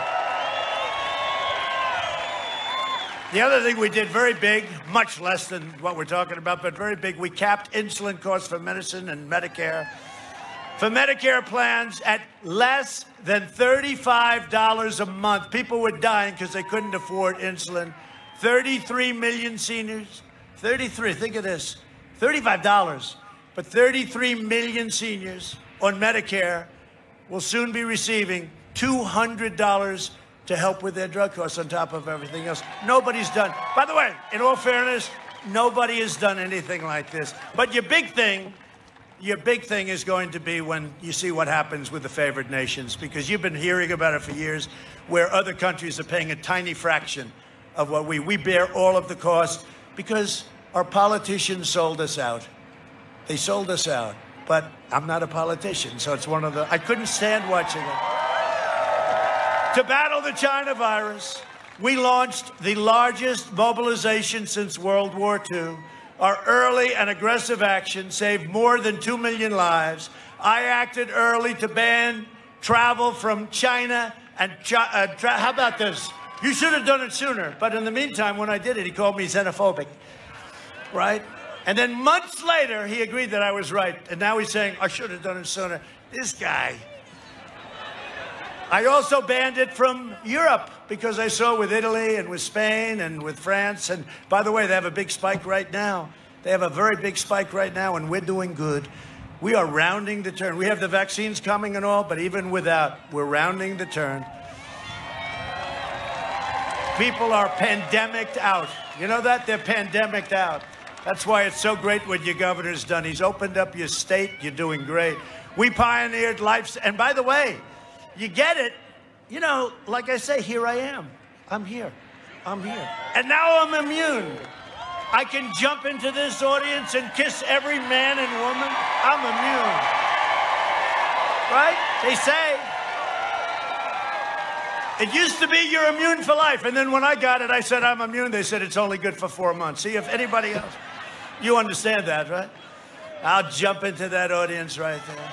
S7: The other thing we did very big, much less than what we're talking about, but very big, we capped insulin costs for medicine and Medicare. For Medicare plans at less than thirty-five dollars a month. People were dying because they couldn't afford insulin. thirty-three million seniors. thirty-three, think of this. thirty-five dollars. But thirty-three million seniors on Medicare will soon be receiving two hundred dollars to help with their drug costs on top of everything else. Nobody's done. By the way, in all fairness, nobody has done anything like this. But your big thing, your big thing is going to be when you see what happens with the favored nations, because you've been hearing about it for years, where other countries are paying a tiny fraction of what we, we bear all of the cost because our politicians sold us out. They sold us out. But I'm not a politician, so it's one of the, I couldn't stand watching it. To battle the China virus, we launched the largest mobilization since World War Two. Our early and aggressive action saved more than two million lives. I acted early to ban travel from China and Chi- uh, tra- how about this? You should have done it sooner. But in the meantime, when I did it, he called me xenophobic, right? And then months later, he agreed that I was right. And now he's saying, I should have done it sooner. This guy. I also banned it from Europe because I saw with Italy and with Spain and with France. And by the way, they have a big spike right now. They have a very big spike right now, and we're doing good. We are rounding the turn. We have the vaccines coming and all, but even without, we're rounding the turn. People are pandemicked out. You know that? They're pandemicked out. That's why it's so great what your governor's done. He's opened up your state. You're doing great. We pioneered life. And by the way, you get it. You know, like I say, here I am. I'm here. I'm here. And now I'm immune. I can jump into this audience and kiss every man and woman. I'm immune. Right? They say. It used to be you're immune for life. And then when I got it, I said I'm immune. They said it's only good for four months. See if anybody else. You understand that, right? I'll jump into that audience right there.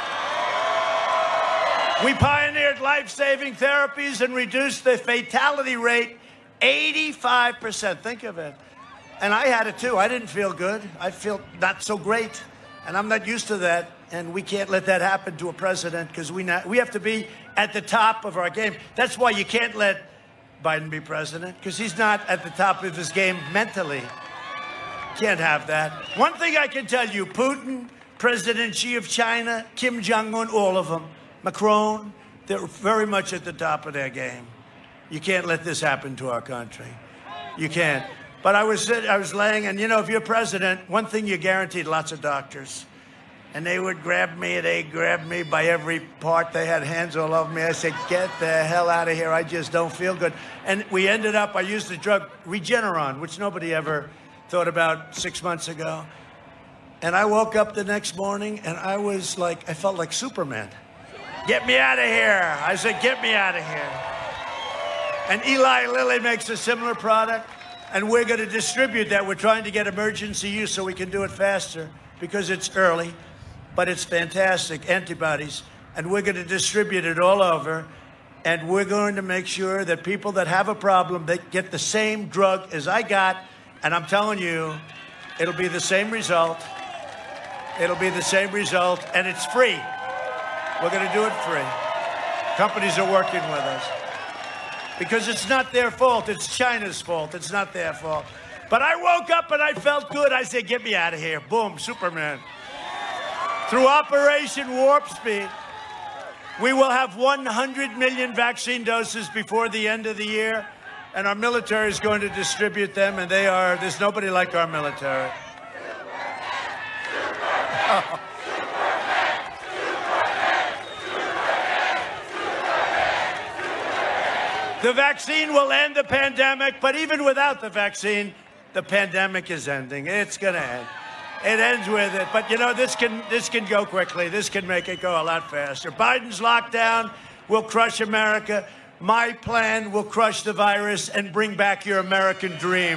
S7: We pioneered life-saving therapies and reduced the fatality rate eighty-five percent. Think of it. And I had it too. I didn't feel good. I feel not so great. And I'm not used to that. And we can't let that happen to a president because we not, we have to be at the top of our game. That's why you can't let Biden be president, because he's not at the top of his game mentally. Can't have that. One thing I can tell you, Putin, President Xi of China, Kim Jong-un, all of them, Macron, they're very much at the top of their game. You can't let this happen to our country. You can't. But I was I was laying, and you know, if you're president, one thing you're guaranteed, lots of doctors. And they would grab me, they grabbed me by every part. They had hands all over me. I said, get the hell out of here. I just don't feel good. And we ended up, I used the drug Regeneron, which nobody ever thought about six months ago. And I woke up the next morning and I was like, I felt like Superman. Get me out of here. I said, get me out of here. And Eli Lilly makes a similar product, and we're going to distribute that. We're trying to get emergency use so we can do it faster because it's early. But it's fantastic, antibodies, and we're going to distribute it all over, and we're going to make sure that people that have a problem, they get the same drug as I got, and I'm telling you, it'll be the same result. It'll be the same result, and it's free. We're going to do it free. Companies are working with us because it's not their fault. It's China's fault. It's not their fault. But I woke up and I felt good. I said, get me out of here. Boom, Superman. Through Operation Warp Speed, we will have one hundred million vaccine doses before the end of the year, and our military is going to distribute them, and they are, there's nobody like our military. Oh. The vaccine will end the pandemic, but even without the vaccine, the pandemic is ending. It's going to end. It ends with it. But, you know, this can, this can go quickly. This can make it go a lot faster. Biden's lockdown will crush America. My plan will crush the virus and bring back your American dream.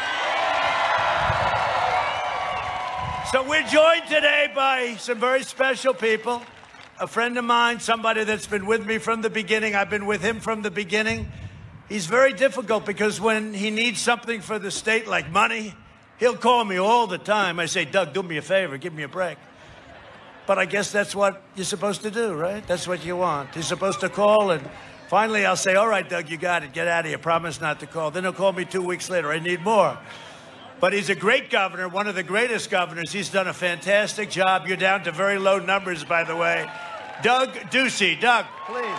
S7: So we're joined today by some very special people. A friend of mine, somebody that's been with me from the beginning. I've been with him from the beginning. He's very difficult because when he needs something for the state, like money, he'll call me all the time. I say, Doug, do me a favor, give me a break. But I guess that's what you're supposed to do, right? That's what you want. You're supposed to call, and finally I'll say, all right, Doug, you got it. Get out of here. Promise not to call. Then he'll call me two weeks later. I need more. But he's a great governor, one of the greatest governors. He's done a fantastic job. You're down to very low numbers, by the way. Doug Ducey. Doug, please.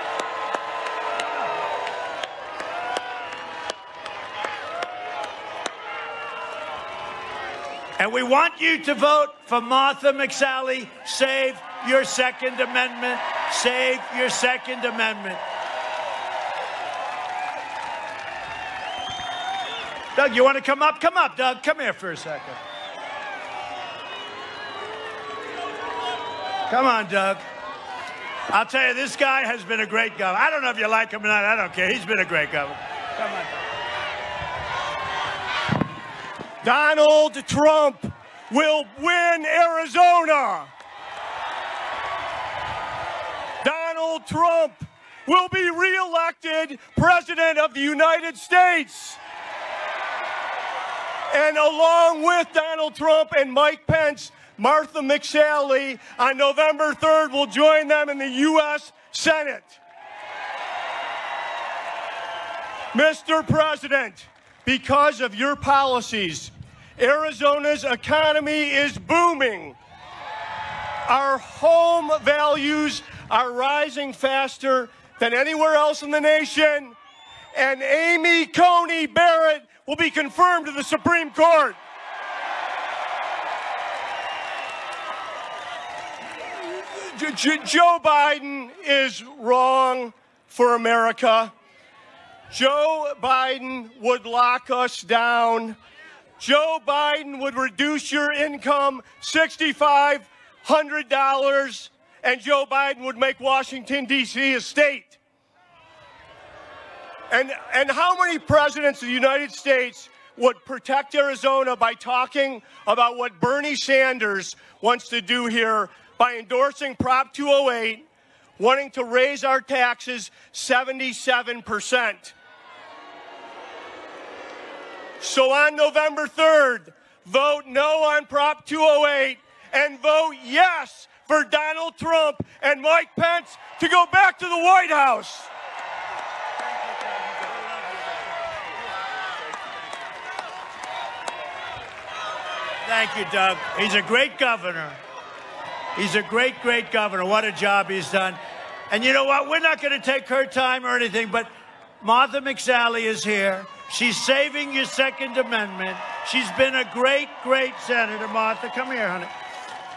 S7: And we want you to vote for Martha McSally. Save your Second Amendment. Save your Second Amendment. Doug, you want to come up? Come up, Doug. Come here for a second. Come on, Doug. I'll tell you, this guy has been a great governor. I don't know if you like him or not. I don't care. He's been a great governor. Come on, Doug.
S8: Donald Trump will win Arizona. Donald Trump will be reelected President of the United States. And along with Donald Trump and Mike Pence, Martha McSally on November third will join them in the U S Senate. Mister President, because of your policies, Arizona's economy is booming. Our home values are rising faster than anywhere else in the nation, and Amy Coney Barrett will be confirmed to the Supreme Court. Joe Biden is wrong for America. Joe Biden would lock us down. Joe Biden would reduce your income six thousand five hundred dollars, and Joe Biden would make Washington, D C a state. And, and how many presidents of the United States would protect Arizona by talking about what Bernie Sanders wants to do here by endorsing Prop two oh eight, wanting to raise our taxes seventy-seven percent? So on November third, vote no on Prop two oh eight and vote yes for Donald Trump and Mike Pence to go back to the White House.
S7: Thank you, Doug. He's a great governor. He's a great, great governor. What a job he's done. And you know what? We're not going to take her time or anything, but Martha McSally is here. She's saving your Second Amendment. She's been a great, great senator. Martha, come here, honey.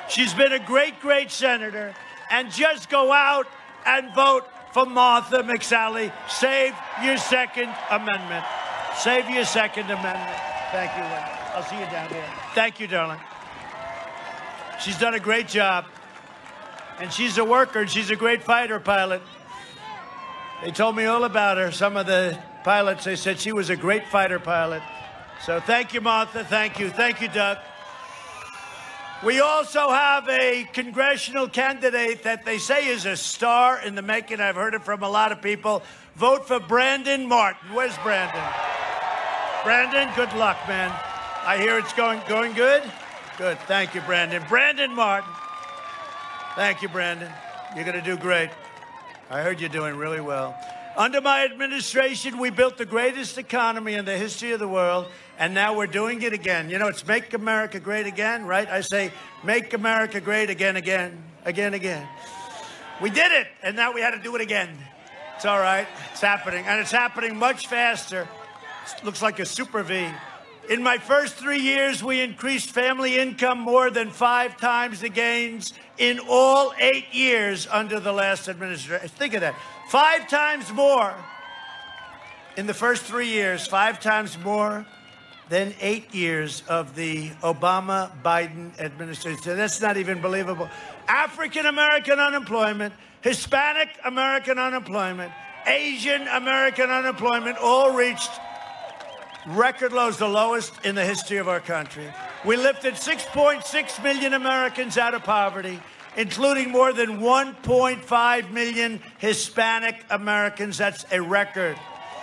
S7: She's been a great, great senator. And just go out and vote for Martha McSally. Save your Second Amendment. Save your Second Amendment. Thank you, Lynn. I'll see you down there. Thank you, darling. She's done a great job. And she's a worker, and she's a great fighter pilot. They told me all about her. Some of the pilots, they said she was a great fighter pilot. So thank you, Martha. Thank you. Thank you, Doug. We also have a congressional candidate that they say is a star in the making. I've heard it from a lot of people. Vote for Brandon Martin. Where's Brandon? Brandon, good luck, man. I hear it's going going good. Good. Thank you, Brandon. Brandon Martin. Thank you, Brandon. You're going to do great. I heard you're doing really well. Under my administration, we built the greatest economy in the history of the world, and now we're doing it again. You know, it's Make America Great Again, right? I say, Make America Great Again, again, again, again. We did it, and now we had to do it again. It's all right. It's happening, and it's happening much faster. It looks like a super V. In my first three years, we increased family income more than five times the gains in all eight years under the last administration. Think of that. Five times more in the first three years, five times more than eight years of the Obama-Biden administration. That's not even believable. African-American unemployment, Hispanic American unemployment, Asian American unemployment all reached record lows, the lowest in the history of our country. We lifted six point six million Americans out of poverty, including more than one point five million Hispanic Americans. That's a record.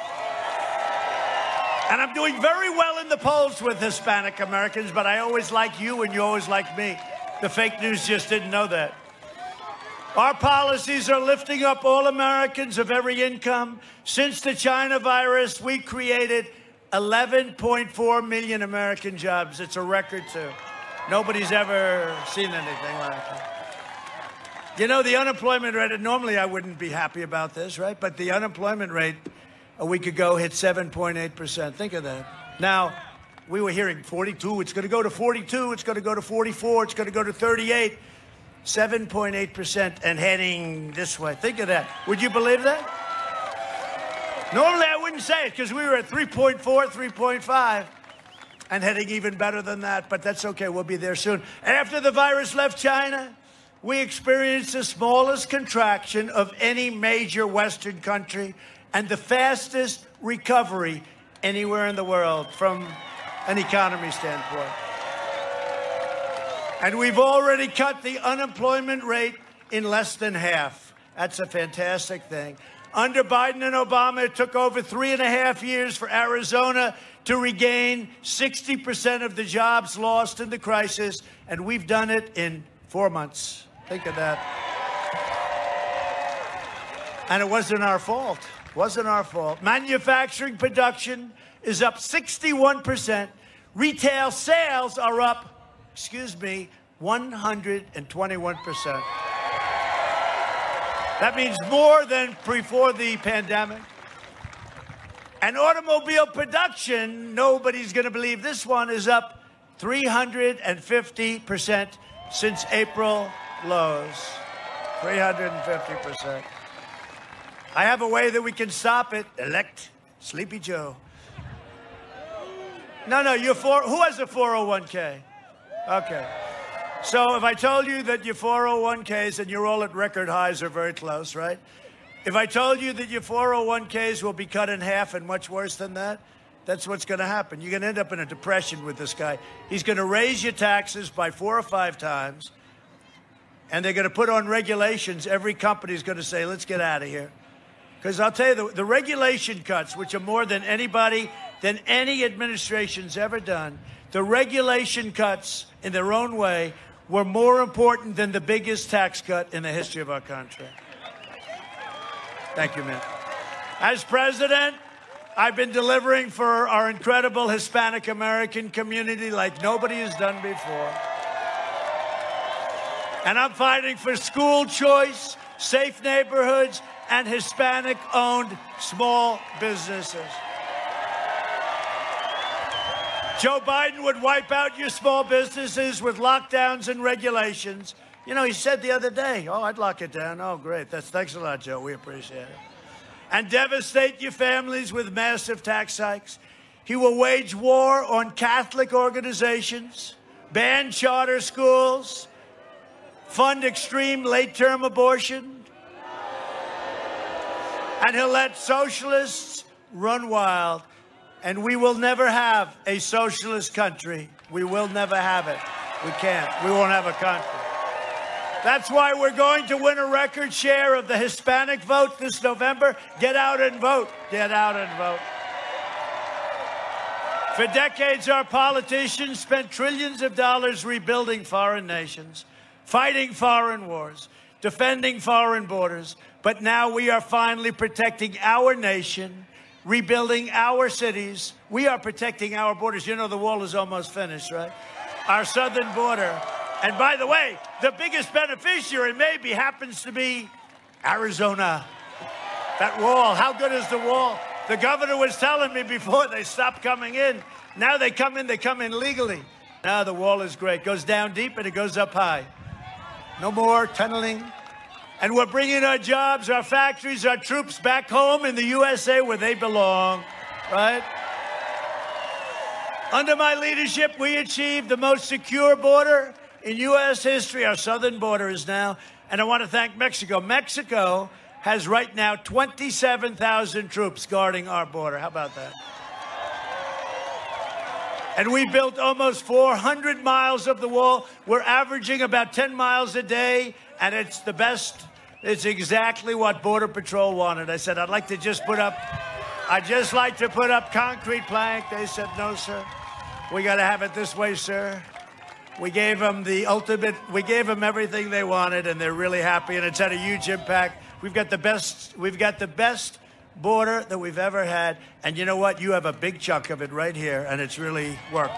S7: And I'm doing very well in the polls with Hispanic Americans, but I always like you and you always like me. The fake news just didn't know that. Our policies are lifting up all Americans of every income. Since the China virus, we created eleven point four million American jobs. It's a record, too. Nobody's ever seen anything like it. You know, the unemployment rate, and normally I wouldn't be happy about this, right? But the unemployment rate a week ago hit seven point eight percent. Think of that. Now, we were hearing forty-two. It's going to go to forty-two. It's going to go to forty-four. It's going to go to thirty-eight. seven point eight percent and heading this way. Think of that. Would you believe that? Normally, I wouldn't say it because we were at three point four, three point five, and heading even better than that, but that's okay. We'll be there soon. After the virus left China, we experienced the smallest contraction of any major Western country and the fastest recovery anywhere in the world from an economy standpoint. And we've already cut the unemployment rate in less than half. That's a fantastic thing. Under Biden and Obama, it took over three and a half years for Arizona to regain sixty percent of the jobs lost in the crisis, and we've done it in four months. Think of that. And it wasn't our fault. It wasn't our fault. Manufacturing production is up sixty-one percent. Retail sales are up, excuse me, one hundred twenty-one percent. That means more than before the pandemic. And automobile production, nobody's going to believe this one, is up three hundred fifty percent since April lows. three hundred fifty percent. I have a way that we can stop it. Elect Sleepy Joe. No, no, you're for, who has a four oh one K? Okay. So if I told you that your four oh one Ks, and you're all at record highs or very close, right? If I told you that your four oh one Ks will be cut in half and much worse than that, that's what's going to happen. You're going to end up in a depression with this guy. He's going to raise your taxes by four or five times, and they're going to put on regulations. Every company's going to say, let's get out of here. Because I'll tell you, the, the regulation cuts, which are more than anybody, than any administration's ever done, the regulation cuts in their own way were more important than the biggest tax cut in the history of our country. Thank you, man. As president, I've been delivering for our incredible Hispanic American community like nobody has done before. And I'm fighting for school choice, safe neighborhoods, and Hispanic-owned small businesses. Joe Biden would wipe out your small businesses with lockdowns and regulations. You know, he said the other day, oh, I'd lock it down. Oh, great. That's, thanks a lot, Joe. We appreciate it. And devastate your families with massive tax hikes. He will wage war on Catholic organizations, ban charter schools, fund extreme late-term abortion, and he'll let socialists run wild. And we will never have a socialist country. We will never have it. We can't. We won't have a country. That's why we're going to win a record share of the Hispanic vote this November. Get out and vote. Get out and vote. For decades, our politicians spent trillions of dollars rebuilding foreign nations, fighting foreign wars, defending foreign borders. But now we are finally protecting our nation, rebuilding our cities. We are protecting our borders. You know, the wall is almost finished, right? Our southern border. And by the way, the biggest beneficiary maybe happens to be Arizona. That wall, how good is the wall? The governor was telling me before they stopped coming in. Now they come in, they come in legally. Now the wall is great. Goes down deep and it goes up high. No more tunneling. And we're bringing our jobs, our factories, our troops back home in the U S A where they belong, right? Under my leadership, we achieved the most secure border in U S history. Our southern border is now, and I want to thank Mexico. Mexico has right now twenty-seven thousand troops guarding our border. How about that? And we built almost four hundred miles of the wall. We're averaging about ten miles a day, and it's the best. It's exactly what Border Patrol wanted. I said, I'd like to just put up, I'd just like to put up concrete plank. They said, no, sir. We got to have it this way, sir. We gave them the ultimate, we gave them everything they wanted, and they're really happy, and it's had a huge impact. We've got the best, we've got the best border that we've ever had, and you know what? You have a big chunk of it right here, and it's really worked.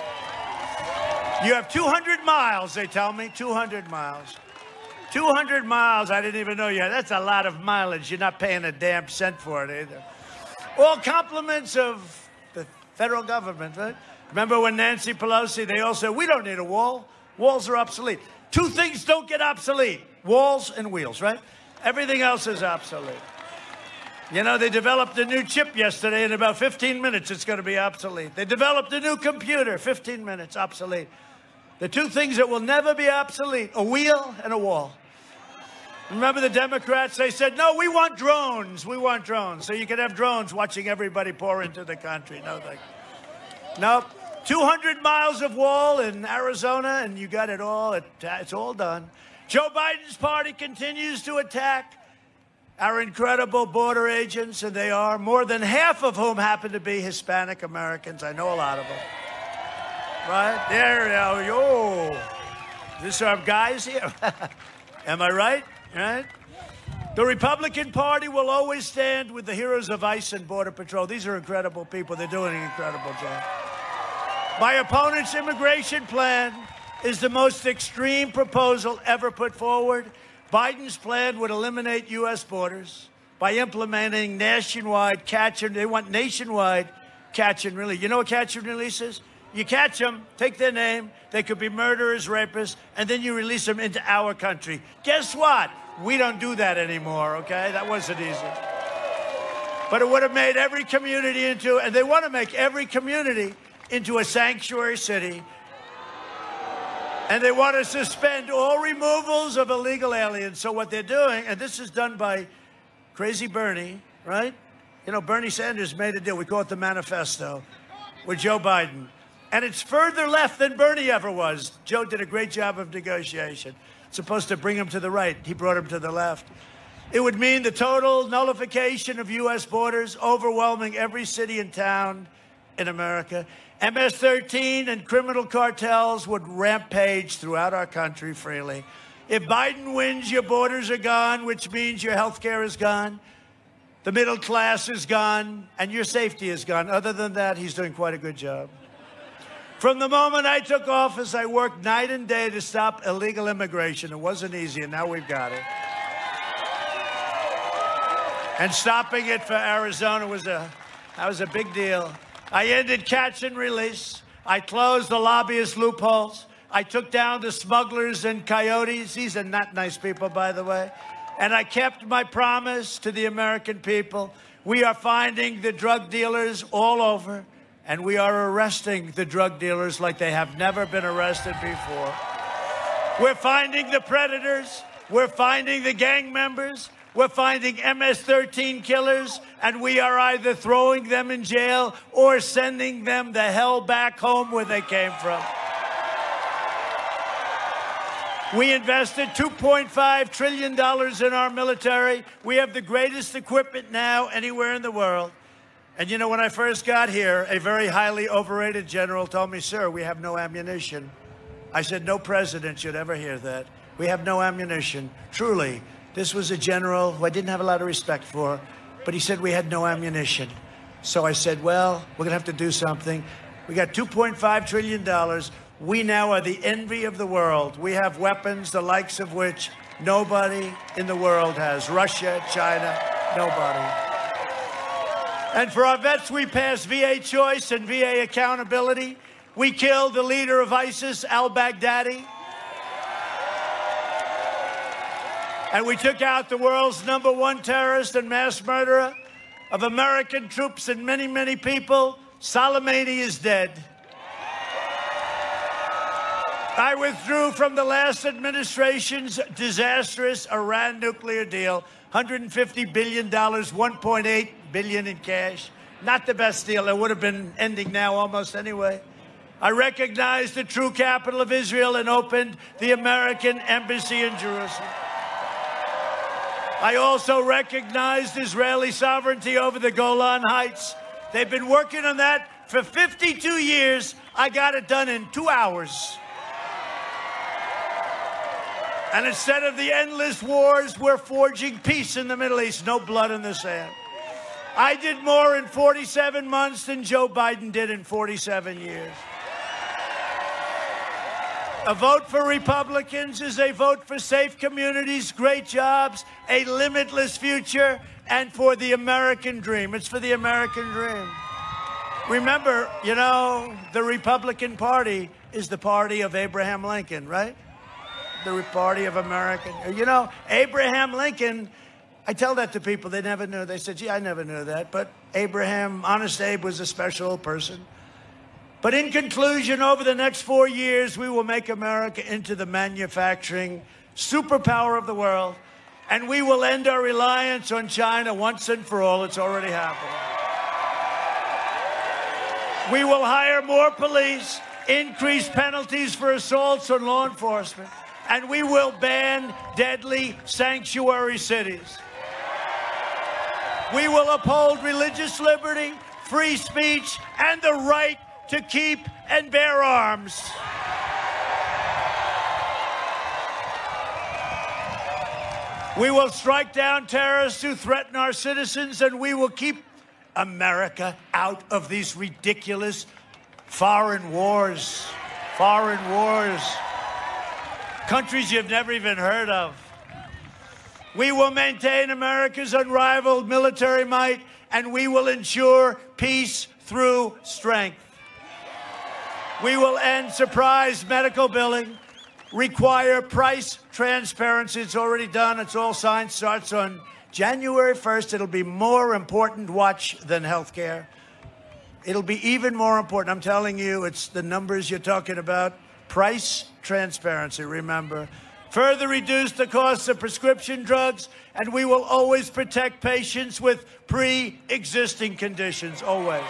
S7: You have two hundred miles, they tell me, two hundred miles. two hundred miles, I didn't even know you had. That's a lot of mileage. You're not paying a damn cent for it either. All compliments of the federal government, right? Remember when Nancy Pelosi, they all said, we don't need a wall. Walls are obsolete. Two things don't get obsolete, walls and wheels, right? Everything else is obsolete. You know, they developed a new chip yesterday. In about fifteen minutes, it's going to be obsolete. They developed a new computer, fifteen minutes, obsolete. The two things that will never be obsolete, a wheel and a wall. Remember the Democrats, they said, no, we want drones. We want drones. So you can have drones watching everybody pour into the country. No, thank you. Nope. two hundred miles of wall in Arizona, and you got it all. It, it's all done. Joe Biden's party continues to attack our incredible border agents, and they are, more than half of whom happen to be Hispanic Americans. I know a lot of them. Right? There we go. Yo. These are guys here. Am I right? Right? The Republican Party will always stand with the heroes of ICE and Border Patrol. These are incredible people. They're doing an incredible job. My opponent's immigration plan is the most extreme proposal ever put forward. Biden's plan would eliminate U S borders by implementing nationwide catch and they want nationwide catch and release. You know what catch and release is? You catch them, take their name, they could be murderers, rapists, and then you release them into our country. Guess what? We don't do that anymore, okay? That wasn't easy. But it would have made every community into, and they want to make every community into a sanctuary city. And they want to suspend all removals of illegal aliens. So what they're doing, and this is done by Crazy Bernie, right? You know, Bernie Sanders made a deal. We call it the manifesto with Joe Biden. And it's further left than Bernie ever was. Joe did a great job of negotiation. It's supposed to bring him to the right. He brought him to the left. It would mean the total nullification of U S borders, overwhelming every city and town in America. M S thirteen and criminal cartels would rampage throughout our country freely. If Biden wins, your borders are gone, which means your health care is gone, the middle class is gone, and your safety is gone. Other than that, he's doing quite a good job. From the moment I took office, I worked night and day to stop illegal immigration. It wasn't easy, and now we've got it. And stopping it for Arizona was a, that was a big deal. I ended catch and release. I closed the lobbyist loopholes. I took down the smugglers and coyotes. These are not nice people, by the way. And I kept my promise to the American people. We are finding the drug dealers all over, and we are arresting the drug dealers like they have never been arrested before. We're finding the predators. We're finding the gang members. We're finding M S thirteen killers, and we are either throwing them in jail or sending them the hell back home where they came from. We invested two point five trillion dollars in our military. We have the greatest equipment now anywhere in the world. And you know, when I first got here, a very highly overrated general told me, "Sir, we have no ammunition." I said, "No president should ever hear that. We have no ammunition." Truly, this was a general who I didn't have a lot of respect for, but he said we had no ammunition. So I said, well, we're going to have to do something. We got two point five trillion dollars. We now are the envy of the world. We have weapons, the likes of which nobody in the world has. Russia, China, nobody. And for our vets, we passed V A choice and V A accountability. We killed the leader of ISIS, al-Baghdadi. And we took out the world's number one terrorist and mass murderer of American troops and many, many people. Soleimani is dead. I withdrew from the last administration's disastrous Iran nuclear deal, one hundred fifty billion dollars, one point eight billion dollars in cash. Not the best deal. It would have been ending now almost anyway. I recognized the true capital of Israel and opened the American embassy in Jerusalem. I also recognized Israeli sovereignty over the Golan Heights. They've been working on that for fifty-two years. I got it done in two hours. And instead of the endless wars, we're forging peace in the Middle East. No blood in the sand. I did more in forty-seven months than Joe Biden did in forty-seven years. A vote for Republicans is a vote for safe communities, great jobs, a limitless future, and for the American dream. It's for the American dream. Remember, you know, the Republican Party is the party of Abraham Lincoln, right? The party of American. You know, Abraham Lincoln, I tell that to people, they never knew. They said, gee, I never knew that. But Abraham, Honest Abe, was a special person. But in conclusion, over the next four years, we will make America into the manufacturing superpower of the world, and we will end our reliance on China once and for all. It's already happening. We will hire more police, increase penalties for assaults on law enforcement, and we will ban deadly sanctuary cities. We will uphold religious liberty, free speech, and the right to keep and bear arms. We will strike down terrorists who threaten our citizens, and we will keep America out of these ridiculous foreign wars. Foreign wars. Countries you've never even heard of. We will maintain America's unrivaled military might, and we will ensure peace through strength. We will end surprise medical billing, require price transparency. It's already done. It's all signed. Starts on January first. It'll be more important watch than health care. It'll be even more important. I'm telling you, it's the numbers you're talking about. Price transparency, remember. Further reduce the cost of prescription drugs, and we will always protect patients with pre-existing conditions, always.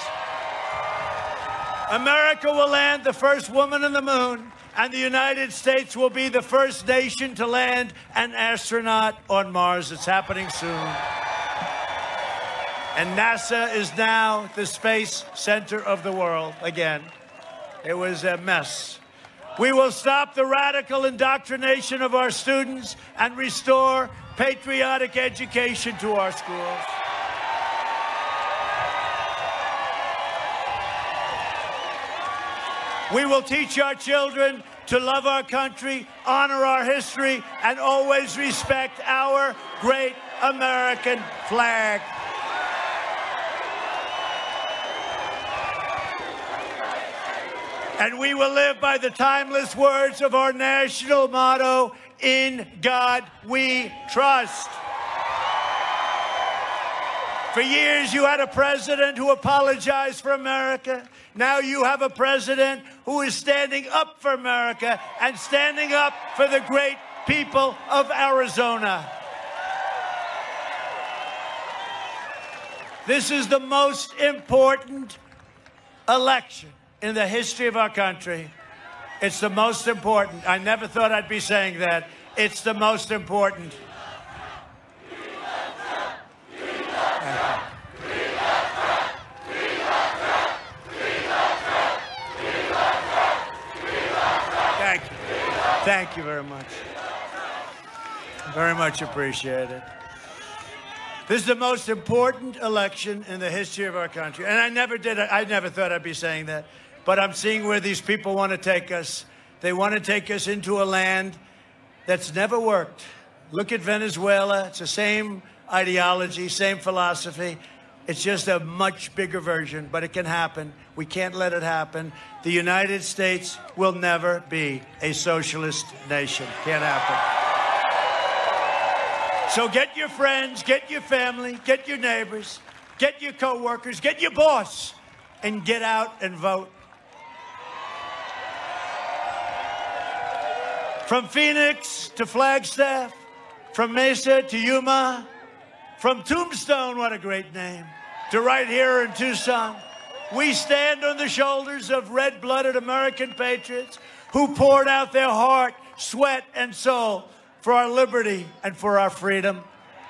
S7: America will land the first woman on the moon, and the United States will be the first nation to land an astronaut on Mars. It's happening soon. And NASA is now the space center of the world again. It was a mess. We will stop the radical indoctrination of our students and restore patriotic education to our schools. We will teach our children to love our country, honor our history, and always respect our great American flag. And we will live by the timeless words of our national motto, "In God We Trust." For years, you had a president who apologized for America. Now you have a president who is standing up for America and standing up for the great people of Arizona. This is the most important election in the history of our country. It's the most important. I never thought I'd be saying that. It's the most important. Thank you. Thank you very much. Very much appreciated. This is the most important election in the history of our country. And I never did, I never thought I'd be saying that. But I'm seeing where these people want to take us. They want to take us into a land that's never worked. Look at Venezuela. It's the same ideology, same philosophy. It's just a much bigger version, but it can happen. We can't let it happen. The United States will never be a socialist nation. Can't happen. So get your friends, get your family, get your neighbors, get your coworkers, get your boss, and get out and vote. From Phoenix to Flagstaff, from Mesa to Yuma, from Tombstone, what a great name, to right here in Tucson, we stand on the shoulders of red-blooded American patriots who poured out their heart, sweat, and soul for our liberty and for our freedom.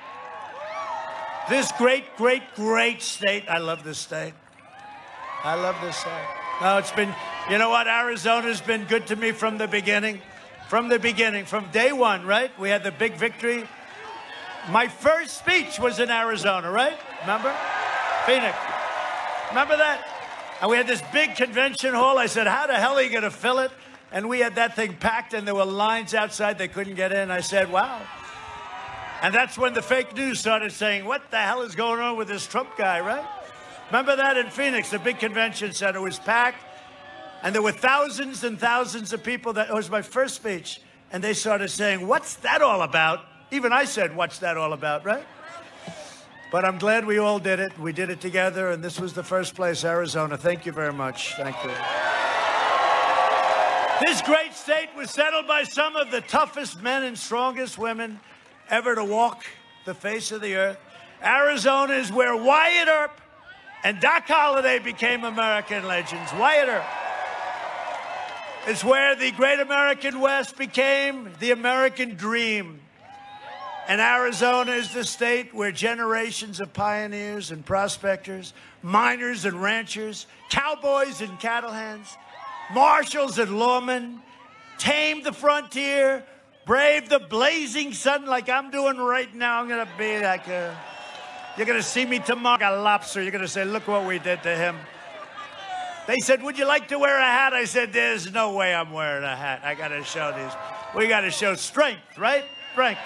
S7: This great, great, great state. I love this state. I love this state. No, it's been, you know what? Arizona's been good to me from the beginning. From the beginning, from day one, right? We had the big victory. My first speech was in Arizona, right? Remember? Phoenix. Remember that? And we had this big convention hall. I said, how the hell are you going to fill it? And we had that thing packed, and there were lines outside. They couldn't get in. I said, wow. And that's when the fake news started saying, what the hell is going on with this Trump guy, right? Remember that in Phoenix? The big convention center was packed, and there were thousands and thousands of people. That it was my first speech. And they started saying, what's that all about? Even I said, what's that all about, right? But I'm glad we all did it. We did it together, and this was the first place, Arizona. Thank you very much. Thank you. This great state was settled by some of the toughest men and strongest women ever to walk the face of the earth. Arizona is where Wyatt Earp and Doc Holliday became American legends. Wyatt Earp. It's where the great American West became the American dream. And Arizona is the state where generations of pioneers and prospectors, miners and ranchers, cowboys and cattle hands, marshals and lawmen tamed the frontier, braved the blazing sun like I'm doing right now. I'm going to be like a, you're going to see me tomorrow, like a lobster. You're going to say, look what we did to him. They said, would you like to wear a hat? I said, there's no way I'm wearing a hat. I got to show these. We got to show strength, right? Strength.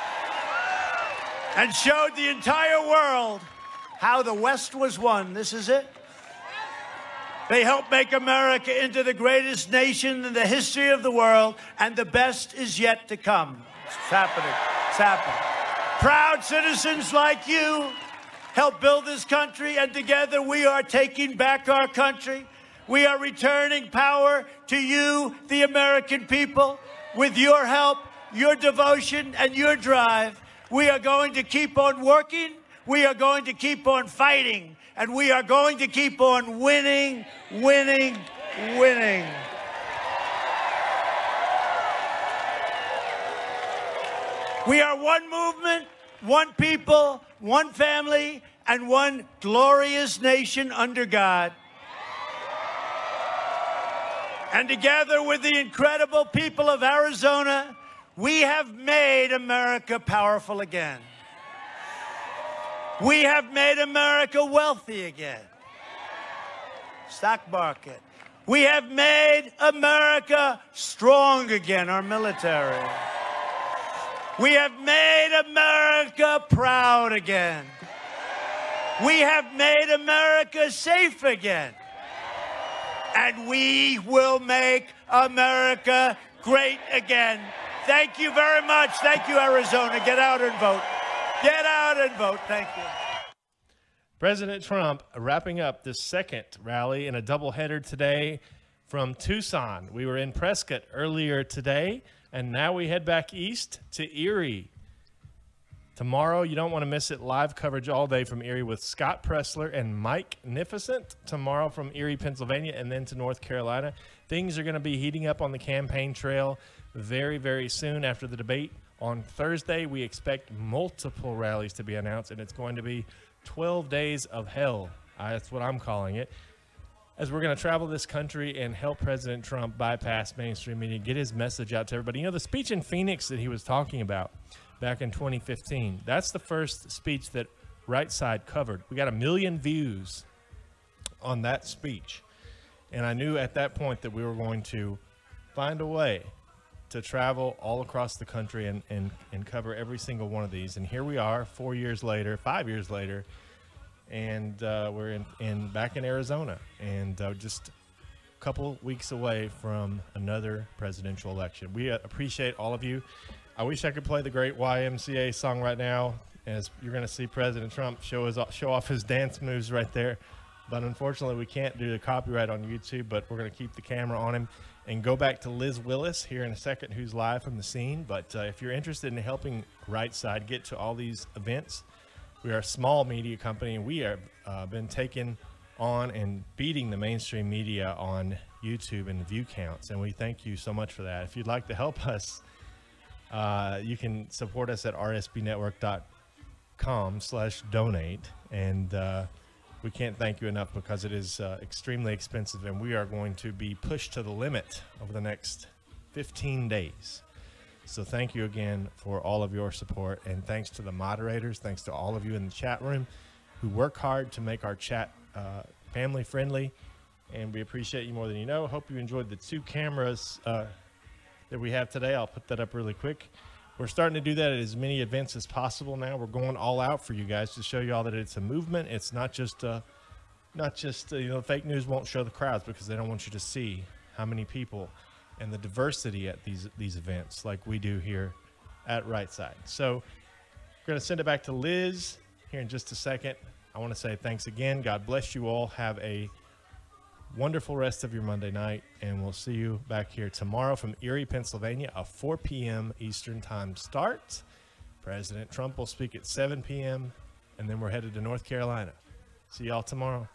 S7: And showed the entire world how the West was won. This is it. They helped make America into the greatest nation in the history of the world, and the best is yet to come. It's happening. It's happening. Proud citizens like you helped build this country, and together we are taking back our country. We are returning power to you, the American people. With your help, your devotion, and your drive, we are going to keep on working. We are going to keep on fighting. And we are going to keep on winning, winning, winning. We are one movement, one people, one family, and one glorious nation under God. And together with the incredible people of Arizona, we have made America powerful again. We have made America wealthy again. Stock market. We have made America strong again, our military. We have made America proud again. We have made America safe again. and we will make America great again. Thank you very much. Thank you, Arizona. Get out and vote. Get out and vote. Thank you.
S2: President Trump wrapping up the second rally in a doubleheader today from Tucson. We were in Prescott earlier today, and now we head back east to Erie. Tomorrow, you don't want to miss it. Live coverage all day from Erie with Scott Pressler and Mike Nificent. Tomorrow from Erie, Pennsylvania, and then to North Carolina. Things are going to be heating up on the campaign trail very, very soon after the debate. On Thursday, we expect multiple rallies to be announced, and it's going to be twelve days of hell. Uh, that's what I'm calling it. As we're going to travel this country and help President Trump bypass mainstream media, get his message out to everybody. You know, the speech in Phoenix that he was talking about back in twenty fifteen, that's the first speech that Right Side covered. We got a million views on that speech. And I knew at that point that we were going to find a way to travel all across the country and, and, and cover every single one of these. And here we are four years later, five years later, and uh, we're in, in back in Arizona, and uh, just a couple weeks away from another presidential election. We uh, appreciate all of you. I wish I could play the great Y M C A song right now, as you're going to see President Trump show his show off his dance moves right there. But unfortunately, we can't do the copyright on YouTube, but we're going to keep the camera on him and go back to Liz Willis here in a second, who's live from the scene. But uh, if you're interested in helping Right Side get to all these events, we are a small media company, and we have uh, been taking on and beating the mainstream media on YouTube and the view counts, and we thank you so much for that. If you'd like to help us, uh, you can support us at r s b network dot com slash donate, and uh, we can't thank you enough, because it is uh, extremely expensive, and we are going to be pushed to the limit over the next fifteen days. So thank you again for all of your support, and thanks to the moderators, thanks to all of you in the chat room who work hard to make our chat uh, family friendly, and we appreciate you more than you know. Hope you enjoyed the two cameras uh, that we have today. I'll put that up really quick. We're starting to do that at as many events as possible now. We're going all out for you guys to show you all that it's a movement. It's not just, uh, not just uh, you know, fake news won't show the crowds because they don't want you to see how many people and the diversity at these these events like we do here at Right Side. So we're going to send it back to Liz here in just a second. I want to say thanks again. God bless you all. Have a wonderful rest of your Monday night, and we'll see you back here tomorrow from Erie, Pennsylvania, a four p m Eastern time start. President Trump will speak at seven p m, and then we're headed to North Carolina. See y'all tomorrow.